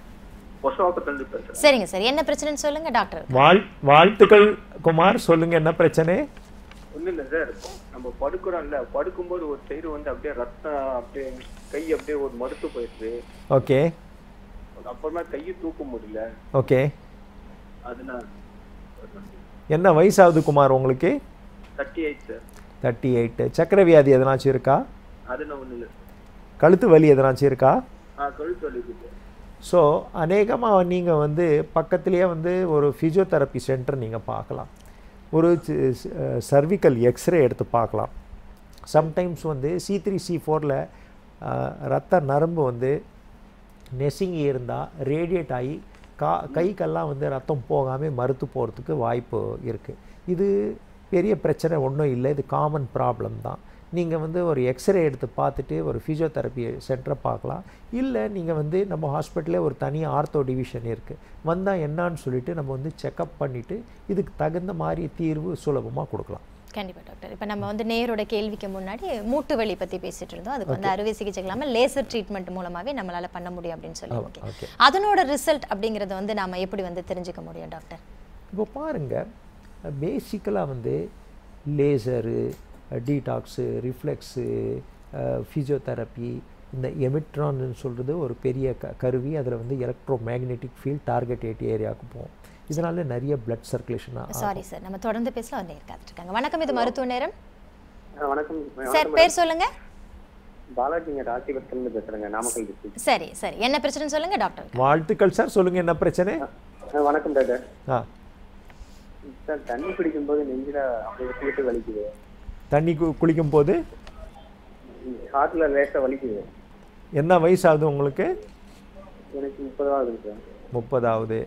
சரிங்க சார், என்ன பிரச்சனைன்னு சொல்லுங்க டாக்டர். வாழ்த்துக்கள் குமார், சொல்லுங்க என்ன பிரச்சனை? ஒன்றும் இல்லை சார், நம்ம படுக்கிறோம்ல, படுக்கும்போது ஒரு சைடு வந்து அப்படியே ரத்தம், அப்படியே கை அப்படியே ஒரு மறுத்து போயிடுது. ஓகே. அப்புறமா கையை தூக்க முடியல. ஓகே. அதனால என்ன வயசாகுது குமார் உங்களுக்கு? 38 சார். 38. சக்கரை வியாதி எதனாச்சும் இருக்கா? அதெல்லாம் ஒன்றும் இல்லை. கழுத்து வலி எதனாச்சும் இருக்கா? கழுத்து வலி இருக்கு. ஸோ அநேகமாக நீங்கள் வந்து பக்கத்துலேயே வந்து ஒரு ஃபிசியோதெரப்பி சென்டர் நீங்கள் பார்க்கலாம், ஒரு சர்விக்கல் எக்ஸ்ரே எடுத்து பார்க்கலாம். சம்டைம்ஸ் வந்து C3 C4ல் ரத்த நரம்பு வந்து நெசுங்கி இருந்தால் ரேடியேட் ஆகி கைக்கெல்லாம் வந்து ரத்தம் போகாமல் மறுத்து போகிறதுக்கு வாய்ப்பு இருக்குது. இது பெரிய பிரச்சனை ஒன்றும் இல்லை, இது காமன் ப்ராப்ளம் தான். நீங்கள் வந்து ஒரு எக்ஸ்ரே எடுத்து பார்த்துட்டு ஒரு ஃபிசியோதெரப்பி சென்டரை பார்க்கலாம். இல்லை நீங்கள் வந்து நம்ம ஹாஸ்பிட்டலில் ஒரு தனி ஆர்த்தோ டிவிஷன் இருக்குது, வந்தால் என்னான்னு சொல்லிவிட்டு நம்ம வந்து செக்கப் பண்ணிவிட்டு இதுக்கு தகுந்த மாதிரி தீர்வு சுலபமாக கொடுக்கலாம். கண்டிப்பாக டாக்டர். இப்போ நம்ம வந்து நேரோட கேள்விக்கு முன்னாடி மூட்டு வலி பற்றி பேசிகிட்டு இருந்தோம். அதுக்கு வந்து அறுவை சிகிச்சை இல்லாமல் லேசர் ட்ரீட்மெண்ட் மூலமாகவே நம்மளால் பண்ண முடியும் அப்படின்னு சொல்லி. ஓகே, அதனோட ரிசல்ட் அப்படிங்கிறத வந்து நாம் எப்படி வந்து தெரிஞ்சுக்க முடியும் டாக்டர்? இப்போ பாருங்கள், பேசிக்கலாக வந்து லேசரு, டீடாக்ஸு, ரிஃப்ளெக்ஸு, ஃபிசியோதெரப்பி, இந்த எமிட்ரான்னு சொல்கிறது ஒரு பெரிய கருவி. அதில் வந்து எலக்ட்ரோ மேக்னெட்டிக் ஃபீல்ட் டார்கெட் ஏரியாவுக்கு போகும். இதனால நிறைய பிளட் சர்க்குலேஷனாக. சாரி சார், நம்ம தொடர்ந்து பேசலாம், நேர் காத்துட்ருக்காங்க. வணக்கம், இது மருத்துவ நேரம். வணக்கம் சார், பேர் சொல்லுங்க. பாலாஜிங்க, ராசிபுரத்துலேருந்து பேசுகிறேங்க, நாமக்கல் டிஸ்ட்ரிக்ட். சரி சரி, என்ன பிரச்சனைன்னு சொல்லுங்க டாக்டர். வாழ்த்துக்கள் சார், சொல்லுங்கள் என்ன பிரச்சனை? வணக்கம் டாக்டர். சார், தண்ணி குடிக்கும்போது நெஞ்சில் அப்படியே விட்டு விட்டு வலிக்குது. தண்ணி குளிக்கும் போது ஹார்ட்ல லேசாக வலிக்குது. என்ன வயசாகுது உங்களுக்கு? எனக்கு 30 ஆகுது சார். 30 ஆகுது.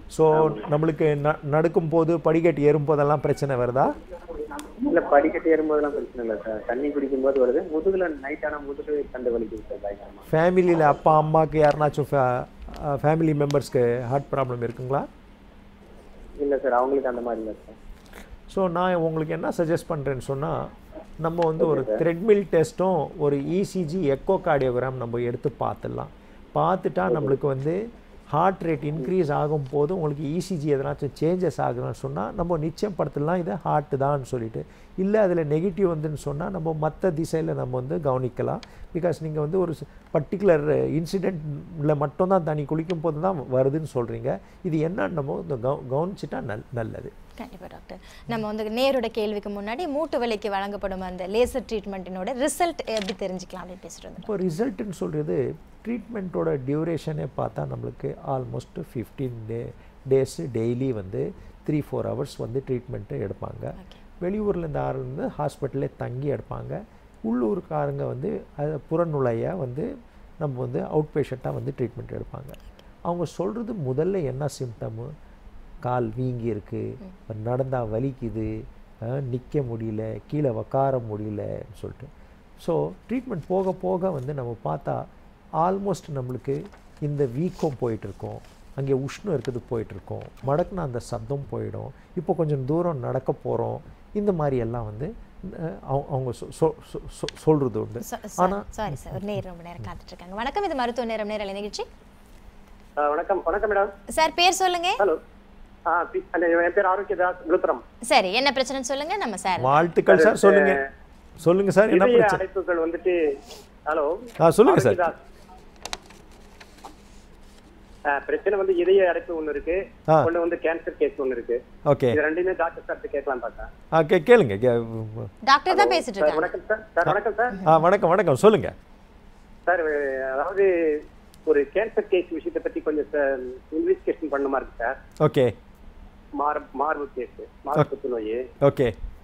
ஸோ நம்மளுக்கு நடக்கும்போது படிக்கட்டு ஏறும்போதெல்லாம் பிரச்சனை வருதா? இல்ல படிக்கட்டு ஏறும்போதெல்லாம் பிரச்சனை இல்லை சார். தண்ணி குடிக்கும்போது வருது. முதுகுல நைட் ஆனா முதுகு தண்டு வலிக்குது சார் பயங்கரமா. ஃபேமிலியில் அப்பா அம்மாவுக்கு யாருனாச்சும் ஃபேமிலி மெம்பர்ஸ்க்கு ஹார்ட் ப்ராப்ளம் இருக்குங்களா? இல்ல சார், அவங்களுக்கு அந்த மாதிரி இல்லை சார். ஸோ நான் உங்களுக்கு என்ன சஜஸ்ட் பண்ணுறேன்னு சொன்னால், நம்ம வந்து ஒரு த்ரெட்மில் டெஸ்ட்டும் ஒரு இசிஜி எக்கோ கார்டியோகிராம் நம்ம எடுத்து பார்த்துடலாம். பார்த்துட்டா நம்மளுக்கு வந்து ஹார்ட் ரேட் இன்க்ரீஸ் ஆகும்போது உங்களுக்கு இசிஜி எதனாச்சும் சேஞ்சஸ் ஆகுதுன்னு சொன்னால் நம்ம நிச்சயம் படுத்தலாம் இதை ஹார்ட்டு தான் சொல்லிட்டு. இல்லை அதில் நெகட்டிவ் வந்துன்னு சொன்னால் நம்ம மற்ற திசையில் நம்ம வந்து கவனிக்கலாம். பிகாஸ் நீங்கள் வந்து ஒரு பர்டிகுலர் இன்சிடெண்ட்டில் மட்டும்தான் தண்ணி குளிக்கும் போது தான் வருதுன்னு சொல்கிறீங்க. இது என்னன்னு நம்ம இந்த கவனிச்சிட்டா நல்லது. கண்டிப்பாக டாக்டர். நம்ம வந்து நேரோட கேள்விக்கு முன்னாடி மூட்டு வலிக்கு வழங்கப்படும் அந்த லேசர் ட்ரீட்மெண்ட்டினோட ரிசல்ட் எப்படி தெரிஞ்சுக்கலாம் அப்படின்னு பேசுகிறது. இப்போ ரிசல்ட்டுன்னு சொல்கிறது ட்ரீட்மெண்ட்டோட டியூரேஷனே பார்த்தா நம்மளுக்கு ஆல்மோஸ்ட் 15 டேஸு டெய்லி வந்து 3-4 ஹவர்ஸ் வந்து ட்ரீட்மெண்ட்டு எடுப்பாங்க. வெளியூர்லேருந்து ஆரம்பிந்து ஹாஸ்பிட்டலே தங்கி எடுப்பாங்க. உள்ளூர்காரங்க வந்து அதை புறநுழைய வந்து நம்ம வந்து அவுட் பேஷண்ட்டாக வந்து ட்ரீட்மெண்ட் எடுப்பாங்க. அவங்க சொல்கிறது முதல்ல என்ன சிம்டமு, கால் வீங்கி இருக்குது, நடந்தால் வலிக்குது, நிற்க முடியல, கீழே உக்கார முடியலன்னு சொல்லிட்டு. ஸோ ட்ரீட்மெண்ட் போக போக வந்து நம்ம பார்த்தா ஆல்மோஸ்ட் நம்மளுக்கு இந்த வீக்கம் போயிட்டுருக்கோம், அங்கே உஷ்ணம் இருக்குது போயிட்டுருக்கோம், மடக்குனா அந்த சப்தம் போயிடும், இப்போ கொஞ்சம் தூரம் நடக்க போகிறோம், இந்த மாதிரி எல்லாம் வந்து அவங்க சொல்கிறது உண்டு. ஆனால் சாரி சார், ஒரு நேரம் ரொம்ப நேரம் காத்துட்ருக்காங்க. வணக்கம், இது மருத்துவ நேரம் நேரலை நிகழ்ச்சி. வணக்கம். வணக்கம் மேடம். சார் பேர் சொல்லுங்க. ஹலோ, என் பேர் ஆரோக்கியதாஸ், விழுப்புரம். சரி, என்ன பிரச்சனைன்னு சொல்லுங்க. நம்ம சார் வாழ்த்துக்கள் சார். சொல்லுங்க சொல்லுங்க சார், என்ன பிரச்சனை? அடைப்புகள் வந்துட்டு. ஹலோ, சொல்லுங்க சார். பிரச்சனை வந்து இதய அடைப்பு ஒன்று இருக்கு, ஒன்று வந்து கேன்சர் கேஸ் ஒன்று இருக்கு. ஓகே, இது ரெண்டுமே டாக்டர் சார் கேட்கலாம் பார்த்தேன். கேளுங்க. டாக்டர் தான் பேசிட்டு இருக்காங்க. வணக்கம் சார். சார் வணக்கம் சார். வணக்கம் வணக்கம், சொல்லுங்க சார். அதாவது ஒரு கேன்சர் கேஸ் விஷயத்தை பத்தி கொஞ்சம் இன்வெஸ்டிகேஷன் பண்ணுமா இருக்கு சார். ஓகே. மார்பு கேஸ், மார்பு புற்றுநோய். ஓகே.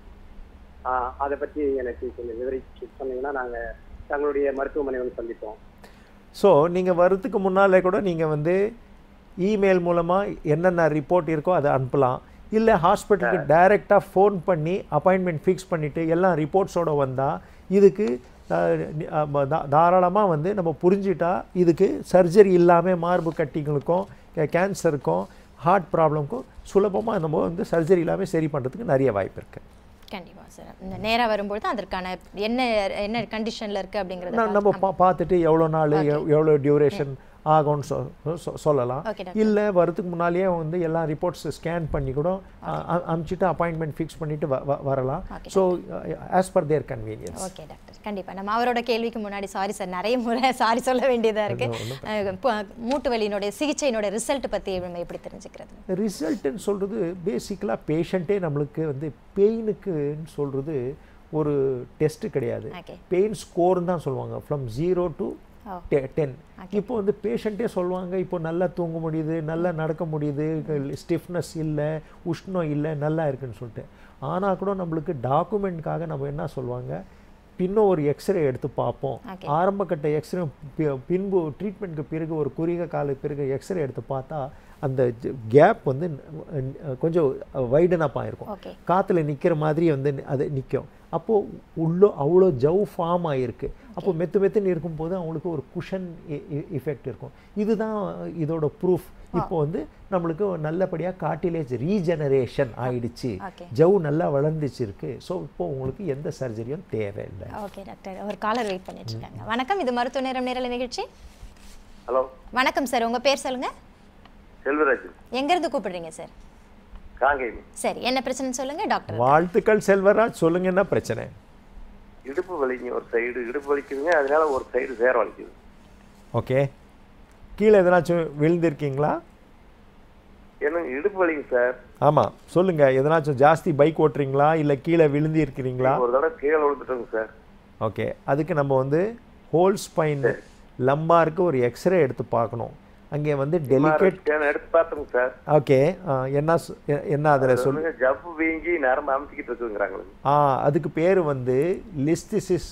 அதை பற்றி எனக்கு கொஞ்சம் விவரிச்சு சொன்னீங்கன்னா நாங்கள் தங்களுடைய மருத்துவமனை வந்து சந்திப்போம். ஸோ நீங்கள் வரதுக்கு முன்னாலே கூட நீங்கள் வந்து இமெயில் மூலமாக என்னென்ன ரிப்போர்ட் இருக்கோ அதை அனுப்பலாம். இல்லை ஹாஸ்பிட்டலுக்கு டைரெக்டாக ஃபோன் பண்ணி அப்பாயின்மெண்ட் ஃபிக்ஸ் பண்ணிவிட்டு எல்லாம் ரிப்போர்ட்ஸோடு வந்தால் இதுக்கு தாராளமாக வந்து நம்ம புரிஞ்சிட்டா இதுக்கு சர்ஜரி இல்லாமல் மார்பு கட்டிங்களுக்கும் கேன்சருக்கும் ஹார்ட் ப்ராப்ளம்க்கும் சுலபமாக நம்ம வந்து சர்ஜரி இல்லாமல் சரி பண்ணுறதுக்கு நிறைய வாய்ப்பு இருக்குது. கண்டிப்பாக சார். இந்த நேராக வரும்பொழுது அதற்கான என்ன கண்டிஷனில் இருக்குது அப்படிங்கிறத நம்ம பார்த்துட்டு எவ்வளோ நாள் எவ்வளோ டியூரேஷன் ஆகும்னு சொல்லலாம். இல்லை வரதுக்கு முன்னாலேயே வந்து எல்லா ரிப்போர்ட்ஸ் ஸ்கேன் பண்ணி கூட அனுப்பிச்சிட்டு அப்பாயின்மெண்ட் ஃபிக்ஸ் பண்ணிட்டு வரலாம். So as per their convenience. Okay doctor, கண்டிப்பாக நம்ம அவரோட கேள்விக்கு முன்னாடி சாரி சார், நிறைய முறை சாரி சொல்ல வேண்டியதாக இருக்குது. மூட்டு வலியினுடைய சிகிச்சையினுடைய ரிசல்ட் பற்றி நம்ம எப்படி தெரிஞ்சுக்கிறது? ரிசல்ட்டுன்னு சொல்கிறது பேசிக்கலாக பேஷண்ட்டே நம்மளுக்கு வந்து பெயினுக்குன்னு சொல்கிறது ஒரு டெஸ்ட்டு கிடையாது. பெயின் ஸ்கோர்னு தான் சொல்லுவாங்க, ஃப்ரம் 0 to 10. இப்போ வந்து பேஷண்ட்டே சொல்லுவாங்க இப்போ நல்லா தூங்க முடியுது, நல்லா நடக்க முடியுது, ஸ்டிஃப்னஸ் இல்லை, உஷ்ணம் இல்லை, நல்லா இருக்குன்னு சொல்லிட்டு. ஆனால் கூட நம்மளுக்கு டாக்குமெண்ட்காக நம்ம என்ன சொல்லுவாங்க, பின்னும் ஒரு எக்ஸ்ரே எடுத்து பார்ப்போம். ஆரம்ப கட்ட எக்ஸ்ரே பின்பு ட்ரீட்மெண்ட்டுக்கு பிறகு ஒரு குறுகிய கால பிறகு எக்ஸ்ரே எடுத்து பார்த்தா அந்த கேப் வந்து கொஞ்சம் வைடனப்பாக இருக்கும், காற்றுல நிற்கிற மாதிரி வந்து அது நிற்கும். அப்போது அவ்வளோ ஜவ் ஃபார்ம் ஆகிருக்கு. அப்போ மெத்துன்னு இருக்கும்போது அவங்களுக்கு ஒரு குஷன் எஃபெக்ட் இருக்கும். இதுதான் இதோட ப்ரூஃப். இப்போ வந்து நம்மளுக்கு நல்லபடியாக கார்டிலேஜ் ரீஜெனரேஷன் ஆயிடுச்சு, ஜவ் நல்லா வளர்ந்துச்சு இருக்கு. ஸோ இப்போ உங்களுக்கு எந்த சர்ஜரியும் தேவையில்லை. ஓகே டாக்டர், ஒரு காலர் வெயிட் பண்ணிட்டு இருக்காங்க. வணக்கம், இது மருத்துவ நேரம் நேரலை நிகழ்ச்சி. ஹலோ, வணக்கம் சார், உங்க பேர் சொல்லுங்க. செல்வராஜ். எங்க இருந்து கூப்பிடுறீங்க சார்? காங்கேயம். சரி, என்ன பிரச்சனை சொல்லுங்க டாக்டர். வாழ்த்துக்கள் செல்வராஜ், சொல்லுங்க என்ன பிரச்சனை? இடுப்பு வலிங்க, ஒரு சைடு இடுப்பு வலிக்குதுங்க, அதனால ஒரு சைடு சேர வலிக்குது. ஓகே, கீழே எதனாச்சும் விழுந்திருக்கீங்களா? எனக்கு இடுப்பு வலிங்க சார். ஆமாம், சொல்லுங்க. எதனாச்சும் ஜாஸ்தி பைக் ஓட்டுறீங்களா இல்லை கீழே விழுந்து இருக்கிறீங்களா? ஒரு தடவை கீழே விழுந்துட்டோங்க சார். ஓகே, அதுக்கு நம்ம வந்து ஹோல் ஸ்பைன் லம்பாருக்கு ஒரு எக்ஸ்ரே எடுத்து பார்க்கணும். அங்கே வந்து டெலிகேட் எடுத்து பார்த்தோங்க சார். ஓகே, என்ன அதில் சொல்லுங்க. ஜவ்வு வீங்கி நரம்பு அமுத்திக்கிட்டு இருக்குங்கிறாங்க. அதுக்கு பேர் வந்து listhesis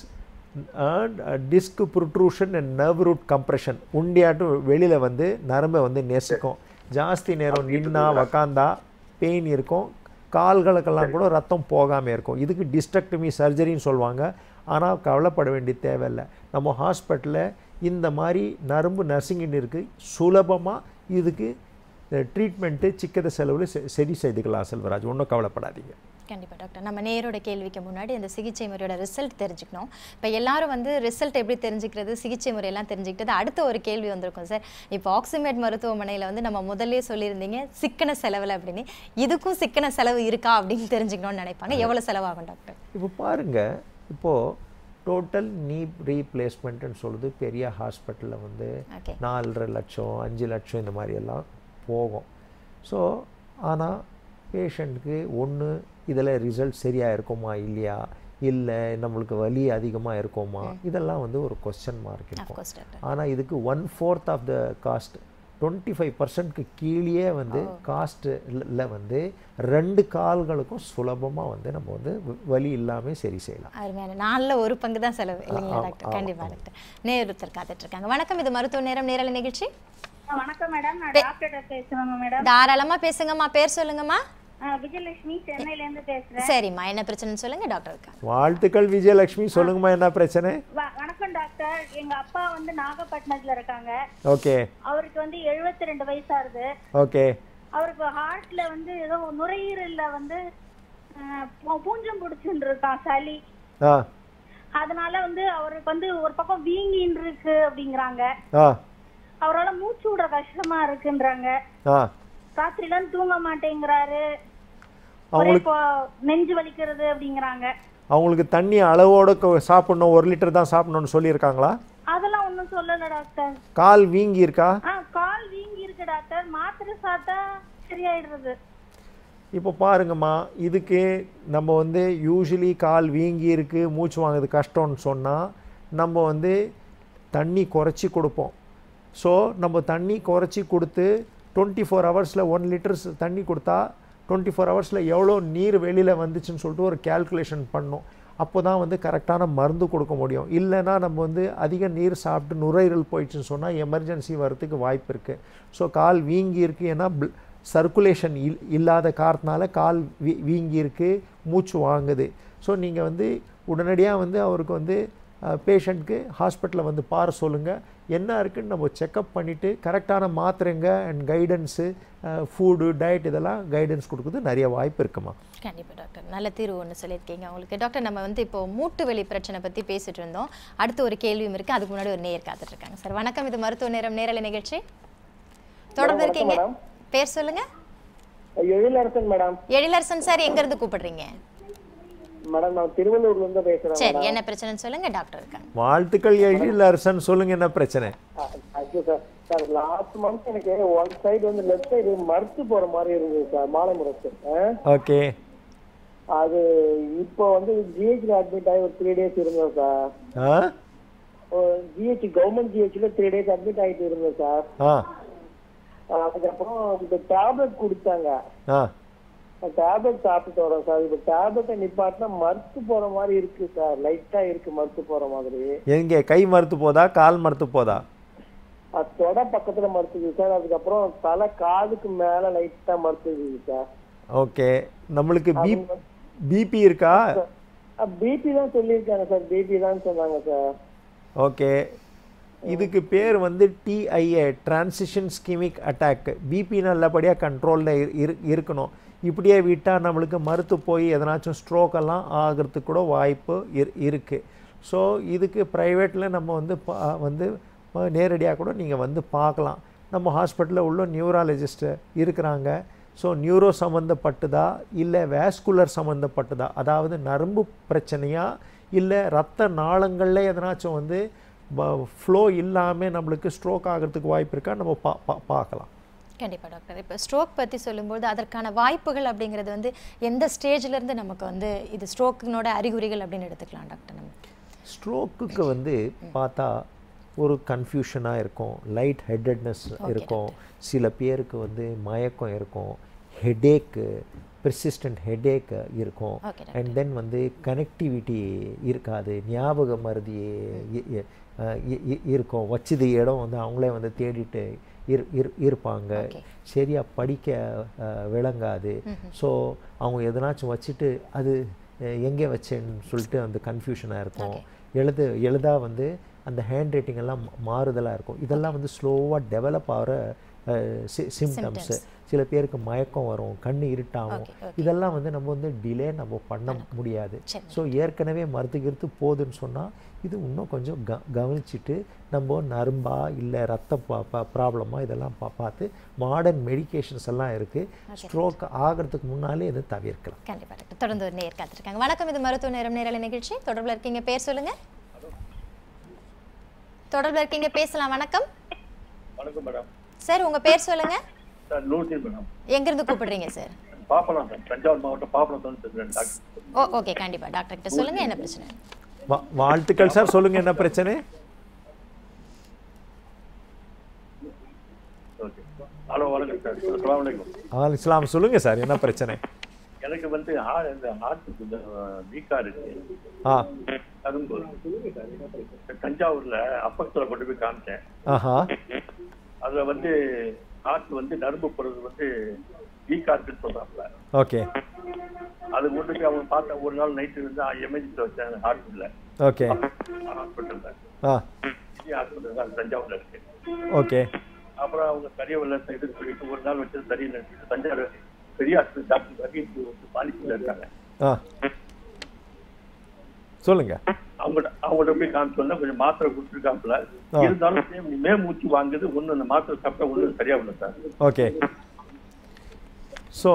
disc protrusion and nerve root compression. உண்டியாட்டும் வெளியில் வந்து நரம்பை வந்து நெசுக்கும். ஜாஸ்தி நேரம் நின்னா உக்காந்தா பெயின் இருக்கும், கால்களுக்கெல்லாம் கூட ரத்தம் போகாமல் இருக்கும். இதுக்கு டிஸ்ட்ரக்டமி சர்ஜரின்னு சொல்லுவாங்க. ஆனால் கவலைப்பட வேண்டிய தேவையில்லை. நம்ம ஹாஸ்பிட்டலில் இந்த மாதிரி நரம்பு நர்சிங்னு இருக்குது. சுலபமாக இதுக்கு ட்ரீட்மெண்ட்டு சிக்கத செலவில் சரி செய்துக்கலாம் செல்வராஜ், ஒன்றும் கவலைப்படாதீங்க. கண்டிப்பாக டாக்டர். நம்ம நேரோட கேள்விக்கு முன்னாடி இந்த சிகிச்சை முறையோட ரிசல்ட் தெரிஞ்சுக்கணும். இப்போ எல்லாரும் வந்து ரிசல்ட் எப்படி தெரிஞ்சுக்கிறது, சிகிச்சை முறையெல்லாம் தெரிஞ்சுக்கிட்டது. அடுத்த ஒரு கேள்வி வந்திருக்கும் சார். இப்போ ஆக்சிமேட் மருத்துவமனையில் வந்து நம்ம முதல்ல சொல்லியிருந்தீங்க சிக்கன செலவில் அப்படின்னு, இதுக்கும் சிக்கன செலவு இருக்கா அப்படின்னு தெரிஞ்சுக்கணும்னு நினைப்பாங்க. எவ்வளோ செலவாகும் டாக்டர்? இப்போ பாருங்கள், இப்போது டோட்டல் நீ ரீப்ளேஸ்மெண்ட்டுன்னு சொல்லுது பெரிய ஹாஸ்பிட்டலில் வந்து 4.5 லட்சம் 5 லட்சம் இந்த மாதிரி எல்லாம் போகும். ஸோ ஆனால் பேஷண்ட்டுக்கு ஒன்று இதில் ரிசல்ட் சரியாக இருக்குமா இல்லையா, இல்லை நம்மளுக்கு வலி அதிகமாக இருக்குமா, இதெல்லாம் வந்து ஒரு கொஸ்டின் மார்க் இருக்கும். ஆனால் இதுக்கு 1/4 ஆஃப் த காஸ்ட் 25%க்கு கீழே வந்து காஸ்ட்டில் வந்து 2 கால்களுக்கும் சுலபமாக வந்து நம்ம வந்து வலி இல்லாமல் சரி செய்யலாம். அருமையான 4ல் 1 பங்கு தான் செலவு இல்லைங்களா டாக்டர்? கண்டிப்பாக டாக்டர். நேருத்தர் காத்துட்டு இருக்காங்க. வணக்கம், இது மருத்துவ நேரம் நேரலை நிகழ்ச்சி. வணக்கம் மேடம், நான் டாக்டர் பேசுறேன் மேடம். தாராளமா பேசுங்கம்மா, பேர் சொல்லுங்கம்மா. விஜயலட்சுமி சென்னையில இருந்து பேசுறேன். சரிம்மா, என்ன பிரச்சனைன்னு சொல்லுங்க டாக்டருக்கு. வாழ்த்துக்கள் விஜயலட்சுமி, சொல்லுங்கம்மா என்ன பிரச்சனை? வணக்கம் டாக்டர், எங்க அப்பா வந்து நாகப்பட்டினத்துல இருக்காங்க. ஓகே. அவருக்கு வந்து 72 வயசு ஆகுது. ஓகே. அவருக்கு ஹார்ட்ல வந்து ஏதோ நுரையீரல்ல வந்து பூஞ்சம் பிடிச்சுட்டு இருக்கான், சளி. அதனால வந்து அவருக்கு வந்து ஒரு பக்கம் வீங்கின்னு இருக்கு அப்படிங்கிறாங்க. அவரால் மூச்சு விட கஷ்டமா இருக்குன்றாங்க. ராத்திரிலாம் தூங்க மாட்டேங்கிறாரு, நெஞ்சு வலிக்கிறது அப்படிங்கிறாங்க. அவங்களுக்கு தண்ணி அளவோட சாப்பிடணும், 1 லிட்டர் தான் சாப்பிடணும்னு சொல்லியிருக்காங்களா? அதெல்லாம் ஒன்றும் சொல்லல டாக்டர். கால் வீங்கி இருக்கா? கால் வீங்கி இருக்கு டாக்டர், மாத்திரை சாப்பிட்டா சரியாயிடுறது. இப்போ பாருங்கம்மா, இதுக்கு நம்ம வந்து யூஸ்வலி கால் வீங்கி இருக்கு, மூச்சு வாங்குறது கஷ்டம்னு சொன்னால் நம்ம வந்து தண்ணி குறைச்சி கொடுப்போம். ஸோ நம்ம தண்ணி குறைச்சி கொடுத்து 24 ஹவர்ஸில் 1 லிட்டர்ஸ் தண்ணி கொடுத்தா 24 ஹவர்ஸில் எவ்வளோ நீர் வெளியில் வந்துச்சுன்னு சொல்லிட்டு ஒரு கேல்குலேஷன் பண்ணோம். அப்போ தான் வந்து கரெக்டான மருந்து கொடுக்க முடியும். இல்லைன்னா நம்ம வந்து அதிக நீர் சாப்பிட்டு நுரையீரல் போயிடுச்சுன்னு சொன்னால் எமர்ஜென்சி வரத்துக்கு வாய்ப்பு இருக்குது. ஸோ கால் வீங்கி இருக்குது, ஏன்னா சர்க்குலேஷன் இல்லாத காரணத்தினால கால் வீங்கி இருக்குது, மூச்சு வாங்குது. ஸோ நீங்கள் வந்து உடனடியாக வந்து அவருக்கு வந்து பேஷண்ட்க்கு ஹாஸ்பிட்டலில் வந்து பார சொல்லுங்கள். என்ன இருக்குன்னு நம்ம செக்கப் பண்ணிவிட்டு கரெக்டான மாத்திரைங்க அண்ட் கைடன்ஸு, ஃபுட்டு, டயட் இதெல்லாம் கைடன்ஸ் கொடுக்குறது நிறைய வாய்ப்பு இருக்குமா. கண்டிப்பாக டாக்டர், நல்ல தீர்வு ஒன்று சொல்லியிருக்கீங்க உங்களுக்கு. டாக்டர், நம்ம வந்து இப்போ மூட்டு வலி பிரச்சனை பற்றி பேசிட்டு இருந்தோம். அடுத்து ஒரு கேள்வியும் இருக்குது, அதுக்கு முன்னாடி ஒரு நேயர் காத்துட்டு இருக்காங்க. சார் வணக்கம், இது மருத்துவ நேரம் நேரலை நிகழ்ச்சி. தொடர்ந்து இருக்கீங்க, பேர் சொல்லுங்க. எழிலரசன் மேடம். எழிலரசன் சார், எங்கேருந்து கூப்பிடுறீங்க? மேடம் நான் திருவள்ளூர்ல இருந்து பேசுறேன். சரி, என்ன பிரச்சனைன்னு சொல்லுங்க, டாக்டர் இருக்காங்க. வாழ்த்துக்கள் எழிலரசன், சொல்லுங்க என்ன பிரச்சனை? சார் லாஸ்ட் மந்த் எனக்கு ஒன் சைடு வந்து லெஃப்ட் சைடு மறுத்து போற மாதிரி இருந்தது சார், மாலை முரசு. ஓகே. அது இப்போ வந்து ஜிஹெச்ல அட்மிட் ஆகி ஒரு 3 டேஸ் இருந்தோம் சார். ஜிஹெச் கவர்மெண்ட் ஜிஹெச்ல 3 டேஸ் அட்மிட் ஆகிட்டு இருந்தோம் சார். அதுக்கப்புறம் இந்த டேப்லெட் கொடுத்தாங்க, டேப்லெட் சாப்பிட்டு வரோம் சார். இப்போ டேப்லெட்டை நிப்பாட்டினா மறுத்து போற மாதிரி இருக்கு சார், லைட்டா இருக்கு மறுத்து போற மாதிரி. எங்க கை மறுத்து போதா, கால் மறுத்து போதா? தொட பக்கத்துல மறுத்துது சார். அதுக்கப்புறம் தலை காதுக்கு மேல லைட்டா மறுத்துது சார். ஓகே. நம்மளுக்கு பிபி இருக்கா? பிபி தான் சொல்லியிருக்காங்க சார், பிபி தான் சொன்னாங்க சார். ஓகே. இதுக்கு பேர் வந்து TIA, transition ischaemic attack. BP நல்லபடியாக கண்ட்ரோலில் இருக்கணும். இப்படியே விட்டால் நம்மளுக்கு மறுத்து போய் எதனாச்சும் ஸ்ட்ரோக்கெல்லாம் ஆகிறதுக்கு கூட வாய்ப்பு இருக்குது. ஸோ இதுக்கு ப்ரைவேட்டில் நம்ம வந்து நேரடியாக கூட நீங்கள் வந்து பார்க்கலாம். நம்ம ஹாஸ்பிட்டலில் உள்ள நியூராலஜிஸ்ட்டு இருக்கிறாங்க. ஸோ நியூரோ சம்மந்தப்பட்டதா இல்லை வேஸ்குலர் சம்மந்தப்பட்டதா, அதாவது நரம்பு பிரச்சனையா இல்லை ரத்த நாளங்களில் எதனாச்சும் வந்து ஃப்ளோ இல்லாமல் நம்மளுக்கு ஸ்ட்ரோக் ஆகிறதுக்கு வாய்ப்பு இருக்கா, நம்ம பார்க்கலாம். கண்டிப்பாக டாக்டர். இப்போ ஸ்ட்ரோக் பற்றி சொல்லும்போது அதற்கான வாய்ப்புகள் அப்படிங்கிறது வந்து எந்த ஸ்டேஜ்லேருந்து நமக்கு வந்து இது ஸ்ட்ரோக்கினோட அறிகுறிகள் அப்படின்னு எடுத்துக்கலாம் டாக்டர்? நம்ம ஸ்ட்ரோக்குக்கு வந்து பார்த்தா ஒரு கன்ஃபியூஷனாக இருக்கும், லைட் ஹெட்டட்னஸ் இருக்கும், சில பேருக்கு வந்து மயக்கம் இருக்கும், ஹெடேக்கு, பெர்சிஸ்டன்ட் ஹெடேக்கு இருக்கும், அண்ட் தென் வந்து கனெக்டிவிட்டி இருக்காது, ஞாபக மருதி இருக்கும், வச்சது இடம் வந்து அவங்களே வந்து தேடிட்டு இருப்பாங்க, சரியாக படிக்க விளங்காது. ஸோ அவங்க எதனாச்சும் வச்சுட்டு அது எங்கே வச்சேன்னு சொல்லிட்டு அந்த கன்ஃபியூஷனாக இருக்கும். எழுதா வந்து அந்த ஹேண்ட் ரைட்டிங் எல்லாம் மாறுதலாக இருக்கும். இதெல்லாம் வந்து ஸ்லோவாக டெவலப் ஆகிற சிம்டம்ஸு. சில பேருக்கு மயக்கம் வரும், கண்ணு இருட்டாகும். இதெல்லாம் வந்து நம்ம வந்து டிலே நம்ம பண்ண முடியாது. ஸோ ஏற்கனவே மருத்துவ போகுதுன்னு சொன்னால் இது இன்னும் கொஞ்சம் கவனிச்சுட்டு நம்ம நரம்பா இல்லை ரத்த ப்ராப்ளமா இதெல்லாம் பார்த்து மாடர்ன் மெடிகேஷன்ஸ் எல்லாம் இருக்குது. ஸ்ட்ரோக் ஆகிறதுக்கு முன்னாலே இதை தவிர்க்கலாம். கண்டிப்பாக. தொடர்ந்து ஒரு நேர் காத்திருக்காங்க. வணக்கம், இது மருத்துவ நேரம் நேரலை நிகழ்ச்சி. தொடர்பில் இருக்கீங்க, பேர் சொல்லுங்க. தொடர்பில் இருக்கீங்க, பேசலாம். வணக்கம். வணக்கம் மேடம். சார் உங்க பேர் சொல்லுங்க. Sir Noordeen madam. எங்க இருந்து கூப்பிடுறீங்க சார்? பாப்பலாம் சார், தஞ்சாவூர் மாவட்டம் பாப்பலாம் பேசுறேன் டாக்டர். ஓகே, கண்டிப்பா டாக்டர் கிட்ட சொல்லுங்க என்ன பிரச்சனை. வாழ்த்துக்கள் சார், சொல்லுங்க என்ன பிரச்சனை. ஓகே. ஹலோ, வணக்கம் சார். அஸ்ஸலாமு அலைக்கும். இஸ்லாம், சொல்லுங்க சார் என்ன பிரச்சனை. எனக்கு வந்து ஹார்ட் கொஞ்சம் வீக்கா இருக்கு. தஞ்சாவூர்ல அப்பத்துல கொண்டு போய் காமிச்சேன். அதுல வந்து ஹார்ட் வந்து நரம்பு போறது வந்து வீக்கா இருக்குன்னு சொல்றாங்க. ஓகே. அது கொண்டு போய் அவங்க பார்த்த ஒரு நாள் நைட்டு வந்து எமர்ஜென்சில வச்சாங்க ஹார்ட்ல. ஓகே. ஹாஸ்பிட்டல்ல ஹாஸ்பிட்டல் தான் தஞ்சாவூர்ல இருக்கு. ஓகே. அப்புறம் அவங்க சரியா இது சொல்லிட்டு ஒரு நாள் வச்சது சரியில்லை. தஞ்சாவூர் பெரிய ஹாஸ்பிட்டல் டாக்டர் பாலிசியில இருக்காங்க. சொல்லுங்க. அவங்கள்ட்ட போய் காமிச்சோன்னா கொஞ்சம் மாத்திரை கொடுத்துருக்காப்புல. இருந்தாலும் மூச்சு வாங்குது. ஒண்ணு அந்த மாத்திரை சாப்பிட்டா ஒண்ணு சரியா இல்லை சார். ஓகே. ஸோ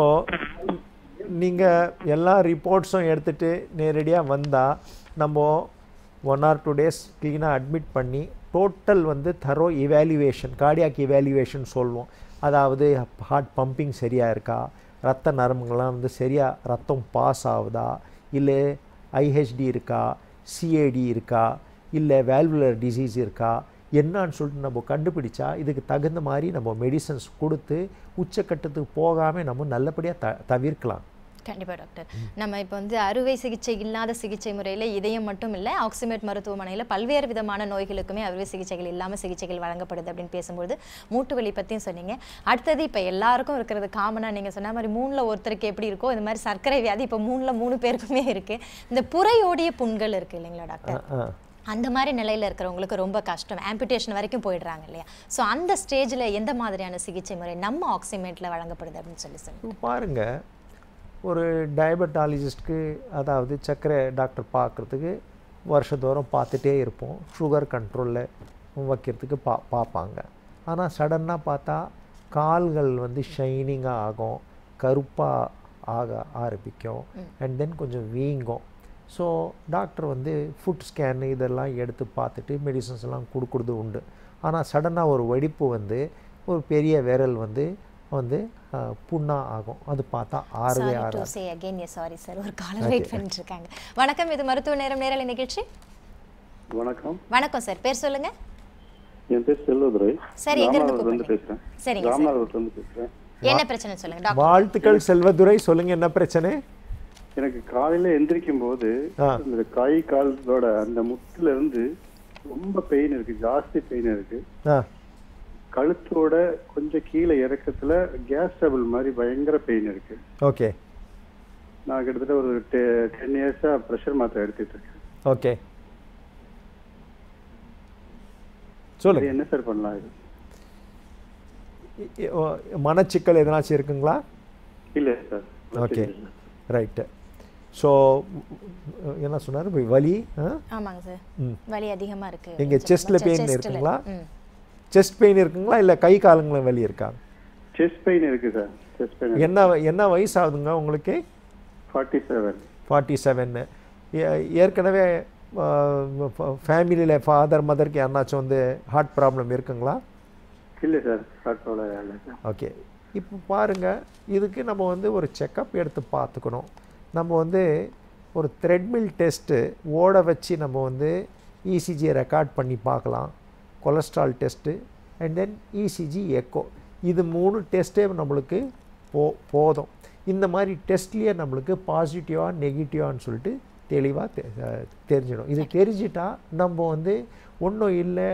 நீங்கள் எல்லா ரிப்போர்ட்ஸும் எடுத்துகிட்டு நேரடியாக வந்தால் நம்ம 1 or 2 days க்ளீனாக அட்மிட் பண்ணி டோட்டல் வந்து தரோ இவாலுவேஷன், கார்டியாக் இவாலுவேஷன் சொல்லுவோம். அதாவது ஹார்ட் பம்பிங் சரியாக இருக்கா, ரத்த நரம்புங்கள்லாம் வந்து சரியாக ரத்தம் பாஸ் ஆகுதா, இல்லை ஐஹெச்டி இருக்கா, சிஏடி இருக்கா, இல்லை வேல்வுலர் டிசீஸ் இருக்கா, என்னான்னு சொல்லிட்டு நம்ம கண்டுபிடிச்சா இதுக்கு தகுந்த மாதிரி நம்ம மெடிசன்ஸ் கொடுத்து உச்சக்கட்டத்துக்கு போகாமல் நம்ம நல்லபடியாக தவிர்க்கலாம். கண்டிப்பாக டாக்டர். நம்ம இப்போ வந்து அறுவை சிகிச்சை இல்லாத சிகிச்சை முறையில் இதயம் மட்டும் இல்லை, ஆக்சிமேட் மருத்துவமனையில் பல்வேறு விதமான நோய்களுக்குமே அறுவை சிகிச்சைகள் இல்லாமல் சிகிச்சைகள் வழங்கப்படுது அப்படின்னு பேசும்போது மூட்டு வலி பற்றியும் சொன்னீங்க. அடுத்தது இப்போ எல்லாருக்கும் இருக்கிறது காமனாக நீங்கள் சொன்ன மாதிரி 3ல் ஒருத்தருக்கு எப்படி இருக்கோ இந்த மாதிரி சர்க்கரை வியாதி இப்போ 3ல் 3 பேருக்குமே இருக்குது. இந்த புறையோடிய புண்கள் இருக்குது இல்லைங்களா டாக்டர், அந்த மாதிரி நிலையில் இருக்கிறவங்களுக்கு ரொம்ப கஷ்டம், ஆம்பிடேஷன் வரைக்கும் போயிடுறாங்க இல்லையா. ஸோ அந்த ஸ்டேஜில் எந்த மாதிரியான சிகிச்சை முறை நம்ம ஆக்சிமேட்டில் வழங்கப்படுது அப்படின்னு சொல்லி பாருங்கள். ஒரு டயபெட்டாலஜிஸ்ட்க்கு, அதாவது சர்க்கரை டாக்டர் பார்க்குறதுக்கு வருஷத்தோறும் பார்த்துட்டே இருப்போம். சுகர் கண்ட்ரோலில் வைக்கிறதுக்கு பார்ப்பாங்க. ஆனால் சடன்னாக பார்த்தா கால்கள் வந்து ஷைனிங்காக ஆகும், கருப்பாக ஆக ஆரம்பிக்கும், அண்ட் தென் கொஞ்சம் வீங்கும். ஸோ டாக்டர் வந்து ஃபுட் ஸ்கேன் இதெல்லாம் எடுத்து பார்த்துட்டு மெடிசன்ஸ் எல்லாம் கொடுக்குறது உண்டு. ஆனால் சடனாக ஒரு வெடிப்பு வந்து ஒரு பெரிய விரல் வந்து புண்ணா ஆகும். அது பார்த்தா ஆறவே ஆறாது. சாரி சார், ஒரு காலர் வெயிட் பண்ணிட்டு இருக்காங்க. வணக்கம், இது மருத்துவ நேரம் நேரலை நிகழ்ச்சி. வணக்கம். வணக்கம் சார், பேர் சொல்லுங்க. என் பேர் செல்வதுரை. சரி, எங்க இருந்து பேசுறேன்? சரிங்க சார், பேசுறேன். என்ன பிரச்சனை சொல்லுங்க டாக்டர். வாழ்த்துக்கள் செல்வதுரை, சொல்லுங்க என்ன பிரச்சனை. எனக்கு காலையில எந்திரிக்கும் போது இந்த கை காலோட அந்த முட்டுல இருந்து ரொம்ப பெயின் இருக்கு, ஜாஸ்தி பெயின் இருக்கு. கழுத்தோட கொஞ்சம் கீழே இறக்கத்துல கேஸ் ட்ரபிள் மாதிரி பயங்கர பெயின் இருக்கு. ஓகே. நான் கிட்டத்தட்ட ஒரு 10 இயர்ஸா பிரஷர் மாத்திரை எடுத்துட்டு இருக்கேன். ஓகே, சொல்லுங்க என்ன சார் பண்ணலாம். இது மனச்சிக்கல் எதனாச்சும் இருக்குங்களா? இல்லை சார். Okay, right. ஸோ என்ன சொன்னார், வலி? ஆமாங்க சார், வலி அதிகமாக இருக்கு. எங்கள் செஸ்ட்டில் பெயின் இருக்குங்களா? செஸ்ட் பெயின் இருக்குங்களா இல்லை கை காலுங்கள வலி இருக்கா? செஸ்ட் பெயின் இருக்கு சார். Chest pain. என்ன வயசு ஆகுதுங்க உங்களுக்கு? 47. 47. ஏற்கனவே ஃபேமிலியில் ஃபாதர் மதருக்கு யாருனாச்சும் வந்து ஹார்ட் ப்ராப்ளம் இருக்குங்களா? இல்லை சார், ஹார்ட் ப்ராப்ளம் இல்லை சார். ஓகே. இப்போ பாருங்கள், இதுக்கு நம்ம வந்து ஒரு செக்கப் எடுத்து பார்த்துக்கணும். நம்ம வந்து ஒரு த்ரெட்மில் டெஸ்ட்டு ஓட வச்சு நம்ம வந்து இசிஜியை ரெக்கார்ட் பண்ணி பார்க்கலாம், cholesterol test, and then ECG echo. இது 3 டெஸ்ட்டே நம்மளுக்கு போதும். இந்த மாதிரி டெஸ்ட்லேயே நம்மளுக்கு பாசிட்டிவாக நெகட்டிவான்னு சொல்லிட்டு தெளிவாக தெரிஞ்சிடும். இது தெரிஞ்சிட்டா நம்ம வந்து ஒன்றும் இல்லை,